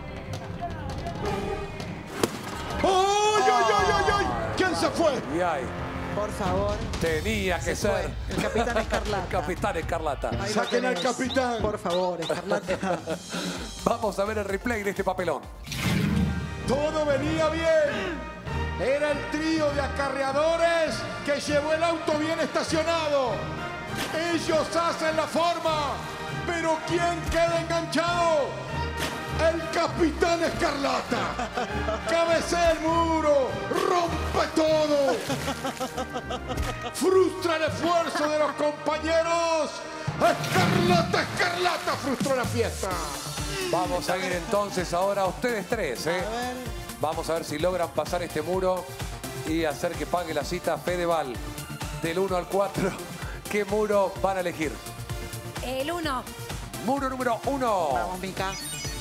B: ¡Ay, ay, ay, ay, ay! ¿Quién se fue?
A: Y ay,
G: Por favor.
A: tenía que
G: Se fue.
A: ser.
G: El Capitán Escarlata.
A: El Capitán Escarlata.
G: Ahí lo
B: Saquen al
G: tenés.
B: capitán.
G: Por favor, Escarlata.
A: Vamos a ver el replay de este papelón.
B: Todo venía bien. Era el trío de acarreadores que llevó el auto bien estacionado. Ellos hacen la forma, pero ¿quién queda enganchado? El Capitán Escarlata. Cabecea el muro, rompe todo. Frustra el esfuerzo de los compañeros. Escarlata, Escarlata frustró la fiesta.
A: Vamos a ir entonces ahora a ustedes 3, ¿eh? Vamos a ver si logran pasar este muro y hacer que pague la cita Fedeval. Del 1 al 4, ¿qué muro van a elegir?
J: El 1.
A: Muro número 1.
G: Vamos, Mica.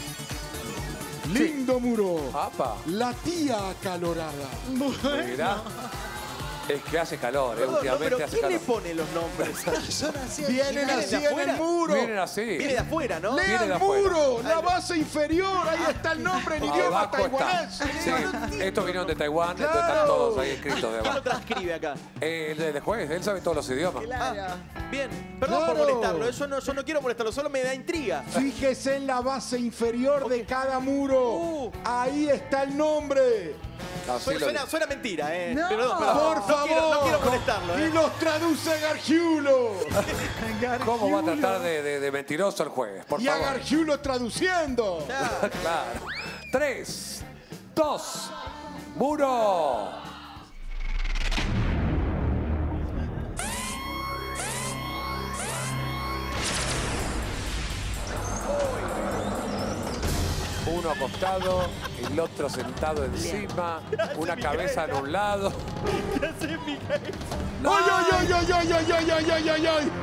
B: Lindo muro.
A: Apa,
B: La tía acalorada.
A: mirá. Es que hace calor,
I: Perdón, no,
A: últimamente
I: pero
A: hace
I: ¿quién le
A: calor.
I: pone los nombres?
G: Son así.
B: Vienen
I: ¿Viene
B: así
I: de
B: en
I: afuera?
B: el muro.
A: Vienen así.
I: Viene de afuera, ¿no?
B: Lea
A: Viene de
B: el
A: afuera.
B: muro, la base inferior. Ahí está el nombre en idioma
A: Abajo está.
B: taiwanés.
A: Sí, estos vinieron de Taiwán,
B: Claro.
A: están todos ahí escritos de
I: ¿Quién
A: abajo.
I: lo transcribe acá?
A: El juez, él sabe todos los idiomas.
G: Claro.
I: Bien, perdón por
B: Claro.
I: molestarlo. Yo no quiero molestarlo, solo me da intriga.
B: Fíjese en la base inferior de cada muro. Ahí está el nombre.
A: Así lo
I: Suena mentira, ¿eh?
G: No.
I: Perdón,
B: Por favor.
I: No quiero molestarlo,
B: Y
I: ¿eh?
B: los traduce Gargiulo.
A: ¿Cómo va a tratar de mentiroso el juez? Por
B: Y a
A: favor.
B: Gargiulo traduciendo.
A: Claro. 3, 2, muro. Uno acostado, el otro sentado encima, una cabeza en un lado.
I: ¿Qué haces, Miguel?
B: ¡Ay, ay, ay, ay, ay, ay, ay, ay, ay, ay!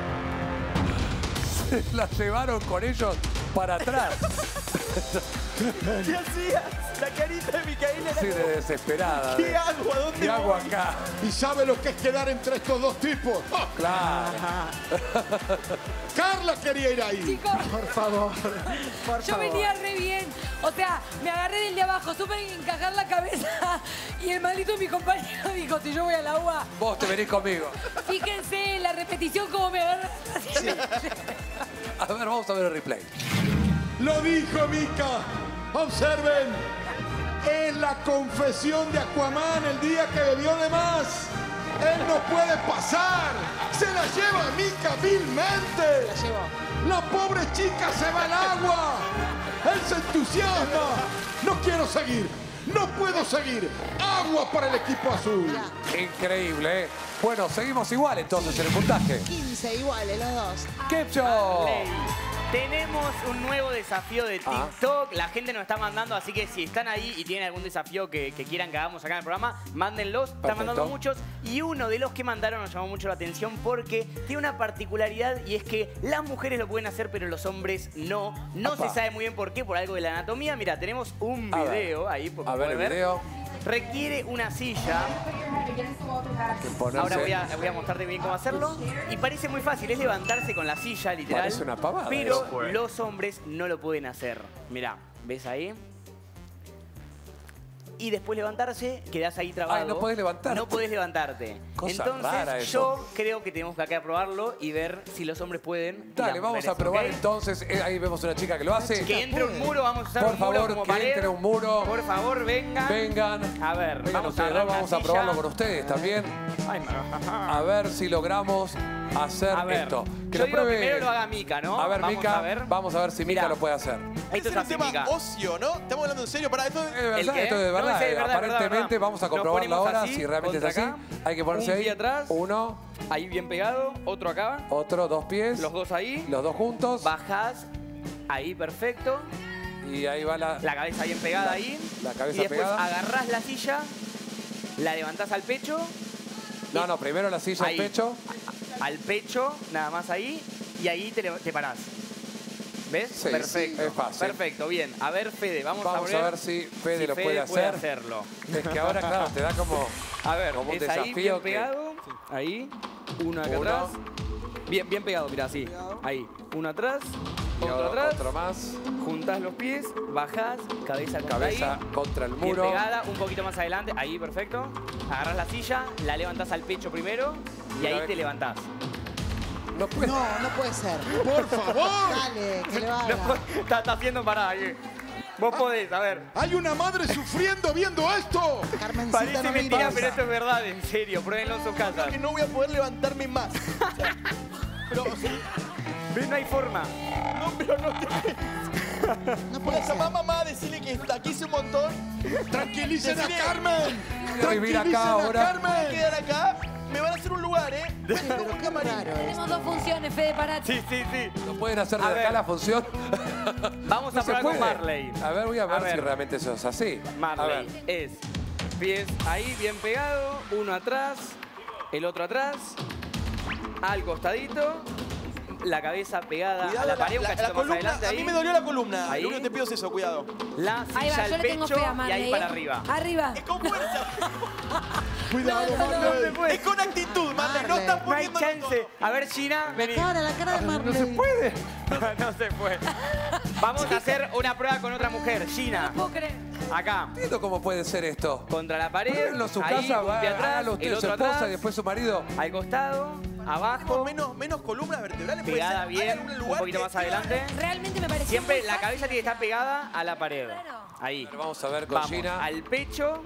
A: La llevaron con ellos para atrás.
I: ¿Qué hacías? La carita de Micaela era
A: Sí, de
I: como,
A: desesperada.
I: ¿qué hago? ¿A dónde
A: ¿Qué hago
I: voy?
A: acá?
B: ¿Y sabe lo que es quedar entre estos dos tipos? ¡Ah!
A: Claro.
B: Carla quería ir ahí.
J: Chicos,
G: Por favor. Por
J: yo
G: favor.
J: venía re bien. O sea, me agarré del de abajo, supe encajar la cabeza y el maldito de mi compañero dijo, si yo voy al agua,
A: Vos te venís conmigo.
J: fíjense en la repetición cómo me agarra.
A: A ver, vamos a ver el replay.
B: Lo dijo Mika. Observen. Es la confesión de Aquaman el día que bebió de más. Él no puede pasar. Se la lleva Mika vilmente.
G: La llevó.
B: La pobre chica se va al agua. Él se entusiasma. No quiero seguir. No puedo seguir. Agua para el equipo azul.
A: Increíble, ¿eh? Bueno, seguimos igual entonces en el puntaje.
G: 15 iguales los dos.
A: ¡Kepcho!
E: Tenemos un nuevo desafío de TikTok. La gente nos está mandando, así que si están ahí y tienen algún desafío que quieran que hagamos acá en el programa, mándenlos. Están mandando muchos. Y uno de los que mandaron nos llamó mucho la atención porque tiene una particularidad y es que las mujeres lo pueden hacer, pero los hombres no. No se sabe muy bien por qué, por algo de la anatomía. Mira, tenemos un video ahí.
A: A ver el video.
E: Requiere una silla. Ahora voy a mostrarte bien cómo hacerlo. Y parece muy fácil, es levantarse con la silla, literal.
A: Parece una pavada.
E: Pero los hombres no lo pueden hacer. Mirá, ¿ves ahí? Y después levantarse, quedás ahí trabado.
A: Ay, no podés levantarte.
E: No podés levantarte.
A: Cosa
E: Entonces,
A: rara eso.
E: yo creo que tenemos que acá probarlo y ver si los hombres pueden.
A: Dale, vamos a probar entonces. Ahí vemos una chica que lo hace.
E: Que entre un muro, vamos a usar un muro como
A: que
E: pared.
A: entre un muro.
E: Por favor, vengan.
A: Vengan.
E: A ver,
A: vengan
E: vamos
A: ustedes, vamos a probarlo con ustedes también.
E: Ay,
A: a ver si logramos hacer esto. Que
E: yo
A: lo
E: digo
A: pruebe.
E: primero lo haga Mica, ¿no?
A: A ver,
E: vamos
A: Mica,
E: a ver.
A: vamos a ver si Mica lo puede hacer.
E: Esto es
K: un
E: así,
K: tema
E: Mica.
K: ocio, ¿no? Estamos hablando en serio. Para esto
A: Es verdad, esto es de verdad. Aparentemente vamos a comprobarlo ahora si realmente es así. Hay que ponerse ahí.
E: Un pie atrás.
A: Uno.
E: Ahí bien pegado. Otro acá.
A: Otro, dos pies.
E: Los dos ahí.
A: Los dos juntos.
E: Bajás. Ahí, perfecto.
A: Y ahí va la
E: cabeza bien pegada ahí.
A: La cabeza
E: y después
A: pegada.
E: agarrás la silla, la levantás al pecho.
A: No, primero la silla al pecho.
E: Al pecho, nada más ahí. Y ahí te parás. ¿Ves?
A: Sí,
E: perfecto.
A: es fácil.
E: Perfecto, bien. A ver, Fede, vamos a
A: ver si Fede lo puede hacer.
E: hacerlo.
A: Es que ahora, claro, te da como,
E: a ver,
A: como un
E: es
A: desafío.
E: Ahí bien pegado. Ahí. Uno acá atrás. Bien pegado, mirá, así. Ahí. Uno atrás. Otro atrás.
A: Otro más.
E: Juntás los pies, bajás, cabeza
A: contra el muro.
E: Bien pegada, un poquito más adelante. Ahí, perfecto. Agarrás la silla, la levantás al pecho primero y ahí te levantás.
G: No puede ser.
B: ¡Por favor!
G: Dale, que lo haga.
E: Está haciendo parada ahí. Vos podés, a ver.
B: Hay una madre sufriendo viendo esto.
G: Carmencita,
E: Parece
G: no me
E: mentira,
G: pasa.
E: pero esto es verdad, en serio. Pruébenlo en sus casas.
K: Creo que no voy a poder levantarme más. Pero,
E: ¿Ves? No hay forma.
K: no, pero no te...
G: No puede ser.
K: Llamá a mamá, decirle que aquí hice un montón.
B: Tranquilicen a Carmen.
A: Voy a vivir acá ahora.
K: Me voy a quedar acá. Me van a hacer un lugar, ¿eh?
G: Pero qué raro
J: Tenemos dos funciones, Fede, parate.
E: Sí.
A: ¿Lo pueden hacer
E: A
A: desde acá
E: ver.
A: la función?
E: Vamos a
A: No se
E: probar con
A: puede.
E: Marley.
A: A ver, voy a ver
E: A ver.
A: si realmente eso es así.
E: Marley
A: A ver.
E: es pies ahí bien pegado, uno atrás, el otro atrás, al costadito, la cabeza pegada a la pared, un cachito más
K: columna,
E: adelante
K: a
E: ahí.
K: mí me dolió la columna.
E: Ahí.
K: Lo único que te pido es eso, cuidado.
E: La
J: Ahí
E: silla
J: va, yo
E: al
J: le tengo
E: pecho
J: fe a
E: y
J: Marley.
E: ahí para arriba.
J: Arriba.
K: Es con fuerza.
B: Cuidado, Marley.
K: Es con actitud, Marley. No estás
E: No hay
K: poniendo
E: chance. A ver, Gina, vení.
G: La cara de Marley.
A: No se puede.
E: No se puede. Vamos a hacer una prueba con otra mujer, Gina.
J: No puedo creer.
E: Acá,
A: No entiendo cómo puede ser esto.
E: contra la pared.
A: Pruébenlo en su
E: ahí,
A: casa,
E: un pie atrás,
A: hágalo usted,
E: el
A: su
E: otro
A: esposa
E: atrás,
A: y después su marido.
E: al costado, abajo,
K: menos columnas vertebrales. puede
E: pegada
K: ser.
E: bien,
K: Hagan
E: un
K: lugar
E: poquito
K: que-
E: más adelante.
J: Realmente me parece
E: Siempre
J: muy
E: la
J: fácil.
E: cabeza tiene que estar pegada a la pared. Ahí.
A: Vamos a ver con
E: Vamos
A: Gina.
E: al pecho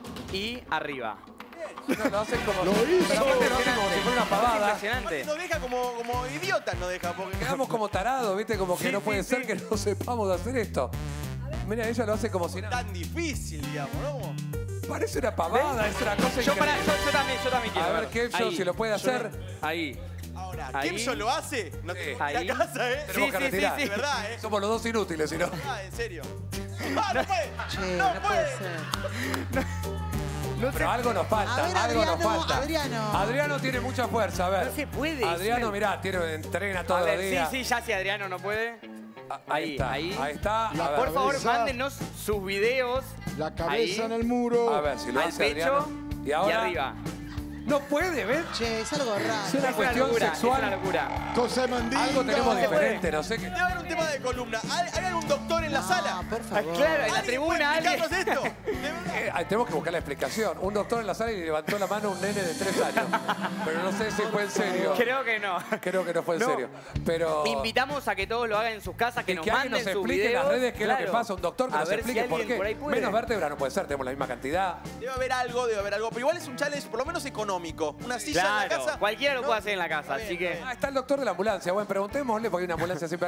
E: y arriba.
A: No, lo hacen como
B: Lo hizo.
A: Pero aparte lo hacen como si fuera una pavada.
E: Impresionante.
K: Nos deja como idiotas, nos deja. Porque
A: Quedamos como tarados, ¿viste? Como que
E: Sí,
A: no puede
E: sí,
A: ser
E: sí.
A: que no sepamos hacer esto. Mira, ella lo hace como si nada.
K: tan difícil, digamos, ¿no?
A: Parece una pavada, es una cosa
E: Yo,
A: increíble.
E: yo también quiero.
A: A ver, Kevin, si lo puede hacer.
E: Ahí.
K: Ahora,
E: Ahí.
K: Kevin lo hace. No te
A: Sí.
K: la
E: Ahí.
K: casa, ¿eh?
A: Tenemos que retirar.
K: De verdad, ¿eh?
A: Somos los dos inútiles, si no.
K: Ah, en serio. ¡Ah, no puede!
G: Che,
K: ¡No
G: no
K: puede!
G: puede ser.
A: Pero algo nos falta,
G: A ver,
A: algo nos
G: Adriano,
A: falta.
G: Adriano.
A: Adriano tiene mucha fuerza, a ver.
E: No se puede.
A: Adriano,
E: sí.
A: mirá, entrena
E: A
A: todos los
E: ver,
A: días.
E: sí, ya si Adriano no puede.
A: Ahí está,
E: ahí.
A: ahí está.
B: La
A: A ver,
E: Por favor,
B: cabeza.
E: mándenos sus videos.
B: La cabeza
E: Ahí.
B: en el muro.
A: a ver si lo
E: Al
A: hace
E: pecho
A: Adriano. Y ahora.
E: arriba.
A: No puede, ¿ves?
G: Che, es algo raro.
A: Es una
E: Es una
A: cuestión
E: locura,
A: sexual.
E: es una locura.
B: Cosa de mandinga.
A: Algo tenemos diferente, no sé qué.
K: Debe haber un tema de columna. ¿Hay algún doctor en la sala?
G: por favor.
E: Claro, en la
K: ¿Alguien
E: tribuna
K: puede
E: alguien.
K: explicarnos esto? De verdad.
A: Tenemos que buscar la explicación. Un doctor en la sala y levantó la mano un nene de 3 años. Pero no sé si fue en serio.
E: Creo que no.
A: Creo que no fue en
E: No.
A: serio. Pero.
E: Invitamos a que todos lo hagan en sus casas, que
A: Y
E: nos
A: que alguien
E: manden
A: nos
E: sus
A: explique en
E: videos.
A: las redes qué es lo que
E: Claro.
A: pasa. Un doctor que
E: A
A: nos
E: ver si
A: explique por
E: alguien
A: qué.
E: ahí puede.
A: Menos vértebra no puede ser, tenemos la misma cantidad.
K: Debe haber algo, Pero igual es un challenge, por lo menos económico. Una silla en la
E: Claro,
K: casa.
E: cualquiera lo
K: ¿no?
E: puede hacer en la casa,
K: Está bien,
E: así que...
K: está bien.
A: Está el doctor de la ambulancia. Bueno, preguntémosle, porque hay una ambulancia siempre acá que nos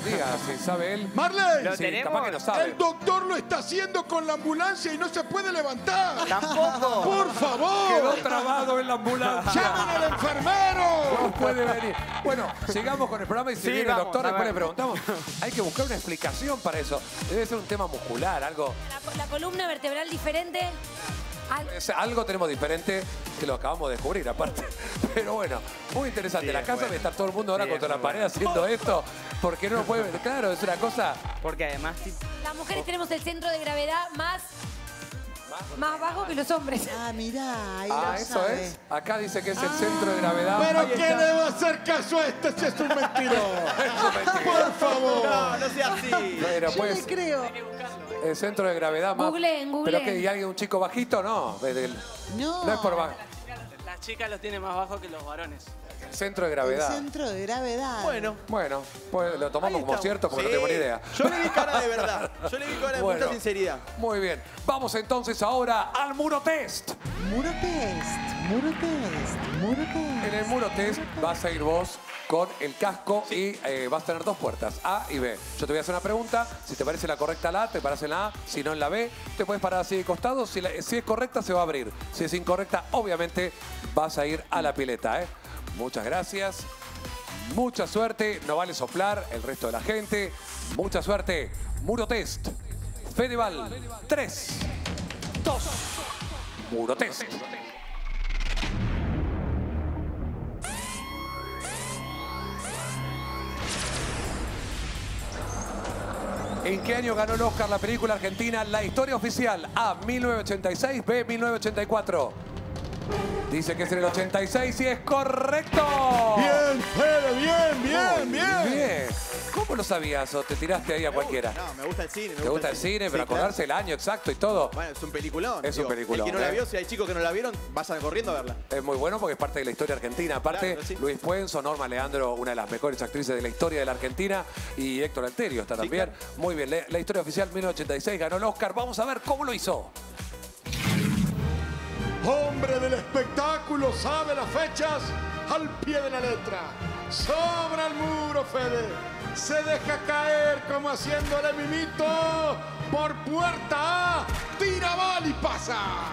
A: diga si sabe él.
B: Marley,
E: ¿Lo
A: Sí,
E: tenemos?
A: capaz que no sabe.
B: el doctor lo está haciendo con la ambulancia y no se puede levantar.
E: Tampoco.
B: Por
A: Quedó
B: favor,
A: trabado en la ambulancia.
B: llamen al enfermero.
A: No puede venir. Bueno, sigamos con el programa y si
E: Sí,
A: viene el
E: vamos,
A: doctor,
E: a
A: después
E: ver.
A: le preguntamos. Hay que buscar una explicación para eso. Debe ser un tema muscular, algo.
J: La columna vertebral diferente.
A: Algo tenemos diferente que lo acabamos de descubrir, aparte. Pero bueno, muy interesante.
E: Sí,
A: La
E: es
A: casa
E: bueno.
A: debe estar todo el mundo ahora
E: Sí,
A: contra
E: es
A: la
E: muy
A: pared
E: bueno.
A: haciendo esto. Porque no lo puede ver. Claro, es una cosa.
E: Porque además...
J: Las mujeres tenemos el centro de gravedad más bajo que los hombres.
G: Ah, mirá, ahí
A: Ah,
G: lo
A: eso
G: sabe.
A: es. Acá dice que es el centro de gravedad.
B: Pero
A: Ahí
B: ¿quién
A: está.
B: le va a hacer caso a este si es un mentiroso?
A: Eso es mentira.
B: Por favor.
I: No, no sea así.
A: Pero
G: Yo
A: pues,
G: le creo.
A: el centro de gravedad más.
J: Googleen,
A: ¿Pero
J: googleen.
A: que y alguien, un chico bajito? No.
G: No.
A: No es por bajo.
H: Las chicas los tienen más bajo que los varones.
A: Centro de
G: El
A: gravedad.
G: centro de gravedad.
I: Bueno,
A: Bueno, pues lo tomamos como cierto porque no
I: sí.
A: tengo ni idea.
I: Yo le vi cara de verdad. Yo le vi cara de
A: Bueno.
I: mucha sinceridad.
A: Muy bien. Vamos entonces ahora al muro test.
G: Muro test, muro test, muro test.
A: En el muro test vas a ir vos con el casco y vas a tener dos puertas, A y B. Yo te voy a hacer una pregunta. Si te parece la correcta la A, te paras en la A. Si no en la B, te puedes parar así de costado. Si es correcta, se va a abrir. Si es incorrecta, obviamente vas a ir a la pileta. Muchas gracias. Mucha suerte. No vale soplar el resto de la gente. Mucha suerte. Muro test. Fedeval. 3, 2. Muro test. ¿En qué año ganó el Oscar la película argentina La Historia Oficial? A, 1986, B, 1984. Dice que es en el 86 y es correcto.
B: Bien, Fede, bien, bien.
A: Bien. ¿Cómo lo sabías o te tiraste ahí a cualquiera?
I: No, me gusta el cine.
A: ¿Te gusta el cine? Pero acordarse el año exacto y todo.
I: Bueno, es un peliculón.
A: Es un peliculón,
I: El que no la
A: ¿eh?
I: vio, si hay chicos que no la vieron, vayan corriendo a verla.
A: Es muy bueno porque es parte de la historia argentina. Aparte,
I: Claro, sí.
A: Luis Puenzo, Norma Leandro, una de las mejores actrices de la historia de la Argentina, y Héctor Alterio está también.
I: claro.
A: Muy bien, la historia oficial 1986 ganó el Oscar. Vamos a ver cómo lo hizo.
B: Hombre del espectáculo, sabe las fechas al pie de la letra. Sobra el muro, Fede. Se deja caer como haciéndole mimito. Por puerta A, tira, bala y pasa.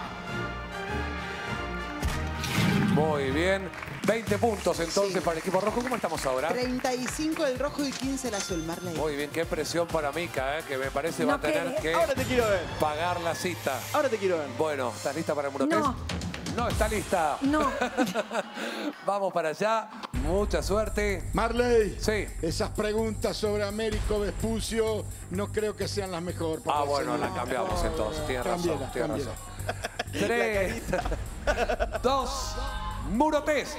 A: Muy bien. 20 puntos entonces
G: Sí.
A: para el equipo rojo. ¿Cómo estamos ahora?
G: 35 el rojo y 15 el azul, Marley.
A: Muy bien, qué presión para Mica, que me parece
J: No
A: va a tener
J: quede.
A: que
I: Ahora te quiero ver.
A: pagar la cita.
I: Ahora te quiero ver.
A: Bueno, ¿estás lista para el muro
J: No.
A: test? No, está lista.
J: No.
A: Vamos para allá. Mucha suerte.
B: Marley,
A: Sí.
B: esas preguntas sobre Américo Vespucio no creo que sean las mejores. para
A: Ah,
B: el
A: bueno,
B: señor.
A: la cambiamos entonces. Tienes razón,
B: Cámbiala,
A: tienes
B: cámbiala.
A: razón. 3, 2, muro test.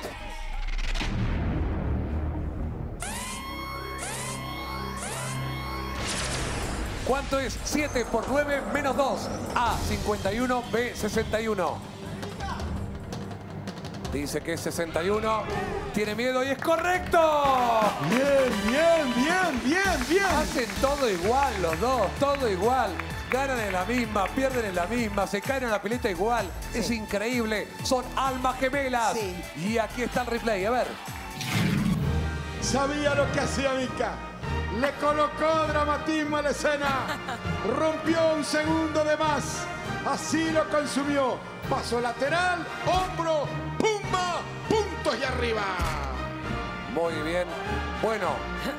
A: ¿Cuánto es 7 por 9 menos 2? A, 51, B, 61. Dice que es 61. Tiene miedo y es correcto.
B: Bien.
A: Hacen todo igual los dos, todo igual. Ganan en la misma, pierden en la misma, se caen en la pileta igual. Es increíble. Son almas gemelas.
G: Sí.
A: Y aquí está el replay. A ver.
B: Sabía lo que hacía Mica. Le colocó dramatismo a la escena. Rompió un segundo de más. Así lo consumió. Paso lateral, hombro, pumba, puntos y arriba.
A: Muy bien. Bueno.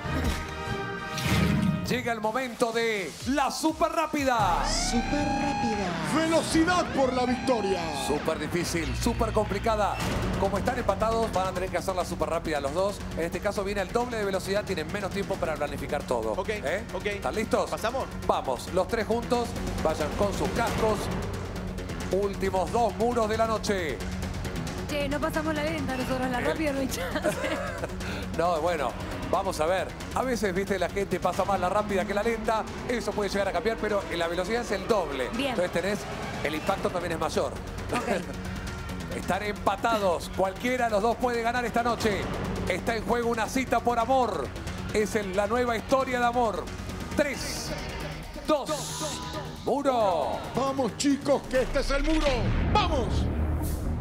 A: Llega el momento de la super rápida.
G: Súper rápida.
B: Velocidad por la victoria.
A: Súper difícil, súper complicada. Como están empatados, van a tener que hacer la súper rápida los dos. En este caso viene el doble de velocidad, tienen menos tiempo para planificar todo.
I: Ok, ok.
A: ¿Están listos?
I: ¿Pasamos?
A: Vamos, los tres juntos, vayan con sus cascos. Últimos 2 muros de la noche.
J: Che, no pasamos la lenta nosotros, la rápida no hay chance.
A: No, bueno, vamos a ver. A veces, viste, la gente pasa más la rápida que la lenta. Eso puede llegar a cambiar, pero la velocidad es el doble.
J: Bien.
A: Entonces tenés, el impacto también es mayor. Están empatados. Cualquiera de los dos puede ganar esta noche. Está en juego una cita por amor. Es la nueva historia de amor. 3, 2, muro.
B: Vamos, chicos, que este es el muro. ¡Vamos!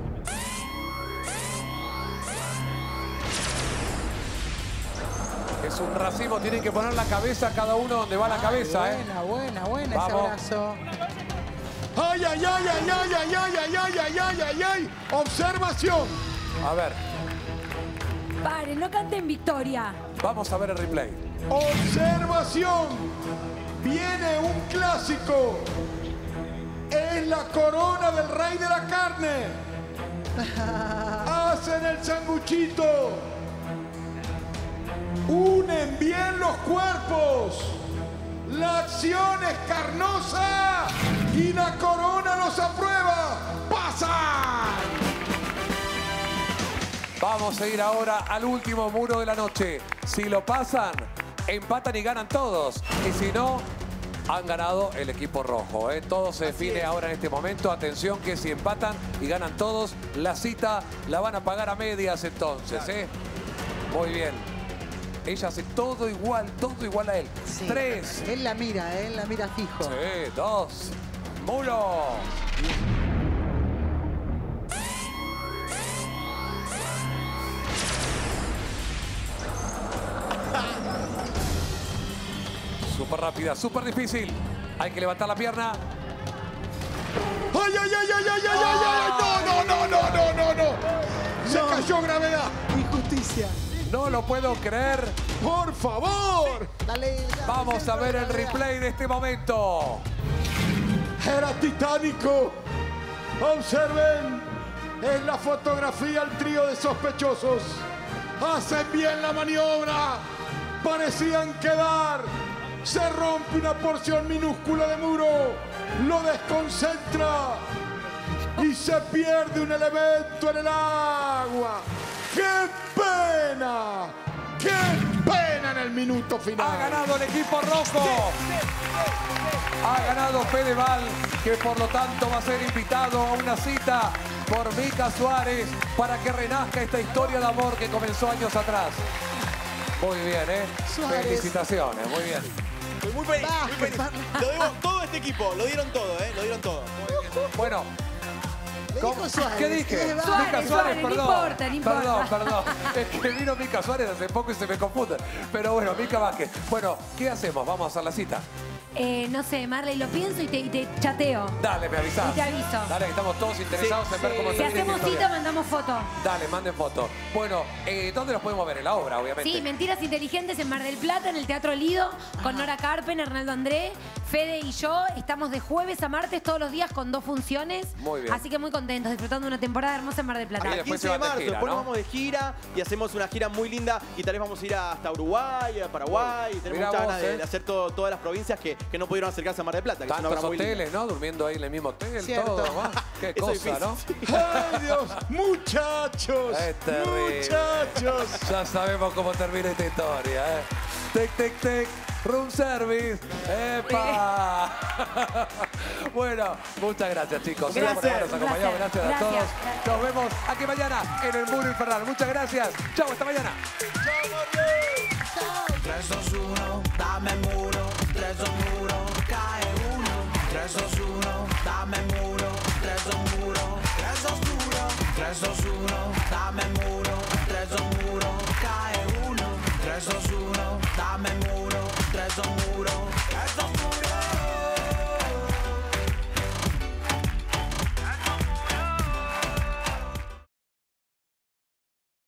A: Es Es un racimo, tienen que poner la cabeza cada uno donde va la cabeza,
G: Buena ese
A: Vamos.
G: abrazo.
B: ¡Ay, ay, ay, ay, ay, ay, ay, ay, ay, ay, ay, ay, ay! ¡Observación!
A: A ver,
J: Paren, no canten victoria.
A: vamos a ver el replay.
B: ¡Observación! Viene un clásico. Es la corona del rey de la carne. Hacen el sanguchito. Unen bien los cuerpos. La acción es carnosa y la corona los aprueba. ¡Pasan!
A: Vamos a ir ahora al último muro de la noche. Si lo pasan, empatan y ganan todos. Y si no, han ganado el equipo rojo. Todo se define ahora en este momento. Atención que si empatan y ganan todos, la cita la van a pagar a medias entonces. Muy bien. Ella hace todo igual a él.
G: Sí.
A: 3.
G: Él la mira fijo.
A: Sí, 2. Muro. Súper rápida, súper difícil. Hay que levantar la pierna.
B: ¡Ay, ay, ay, ay, ay, ay, ay, ay! ¡No! Se cayó gravedad.
G: Injusticia.
A: No lo puedo creer.
B: ¡Por favor!
G: Dale.
A: Vamos a ver el replay de este momento.
B: Era titánico. Observen. Es la fotografía al trío de sospechosos. Hacen bien la maniobra. Parecían quedar. Se rompe una porción minúscula de muro. Lo desconcentra. Y se pierde un elemento en el agua. ¡Qué pena! ¡Qué pena en el minuto final!
A: Ha ganado el equipo rojo. Ha ganado Fedeval, que por lo tanto va a ser invitado a una cita por Mica Suárez para que renazca esta historia de amor que comenzó años atrás. Muy bien,
G: Suárez.
A: Felicitaciones, muy bien.
K: Estoy muy feliz, muy feliz. Lo debo todo a este equipo, lo dieron todo, lo dieron todo.
A: Bueno.
G: Le dijo Suárez.
A: ¿Qué dije?
G: Suárez,
A: Mica Suárez, perdón.
J: no importa.
A: Perdón. Es que vino Mica Suárez hace poco y se me confunde. Pero bueno, Mica Vázquez. Bueno, ¿qué hacemos? Vamos a hacer la cita.
J: No sé, Marley, lo pienso y te chateo.
A: Dale, me avisás.
J: Y te aviso.
A: Dale, que estamos todos interesados en ver cómo
J: Si
A: termina esta
J: hacemos
A: historia.
J: cita, mandamos foto.
A: Dale, manden foto. Bueno, ¿dónde los podemos ver? En la obra, obviamente.
J: Sí, Mentiras Inteligentes en Mar del Plata, en el Teatro Lido, con Nora Carpen, Arnaldo André, Fede y yo. Estamos de jueves a martes todos los días con 2 funciones.
A: Muy bien.
J: Así que muy contentos, disfrutando de una temporada hermosa en Mar del Plata.
A: Ahí
K: El
A: después
K: 15
A: se
K: de
A: van de
K: marzo,
A: gira,
K: después
A: ¿no?
K: nos vamos de gira y hacemos una gira muy linda y tal vez vamos a ir hasta Uruguay, a Paraguay. Tenemos
A: Mirá
K: muchas
A: vos,
K: ganas de hacer todas las provincias que no pudieron acercarse a Mar del Plata, que es una
A: Tantos
K: obra muy linda.
A: hoteles, ¿no? Durmiendo ahí en el mismo hotel,
G: Cierto.
A: todo, ¿no? Qué
K: Eso es
A: cosa, ¿no?
K: difícil.
B: ¡Ay, Dios! ¡Muchachos!
A: Es terrible.
B: ¡Muchachos!
A: Ya sabemos cómo termina esta historia, Tec, tec, tec. Room service. ¡Epa! Bueno, muchas gracias, chicos.
K: Gracias.
A: Por habernos acompañado. Gracias a todos.
J: Gracias.
A: Nos vemos aquí mañana en el Muro Infernal. Muchas gracias. Chau, hasta mañana.
L: 3, 2, 1, dame muro. 3, 2, muro, cae uno. 3, 2, 1, dame muro. 3, 2, muro. 3, 2, muro. 3, 2, 1, dame muro. 3, 2, muro, cae uno. 3, 2, 1, dame muro. 3, 2, muro.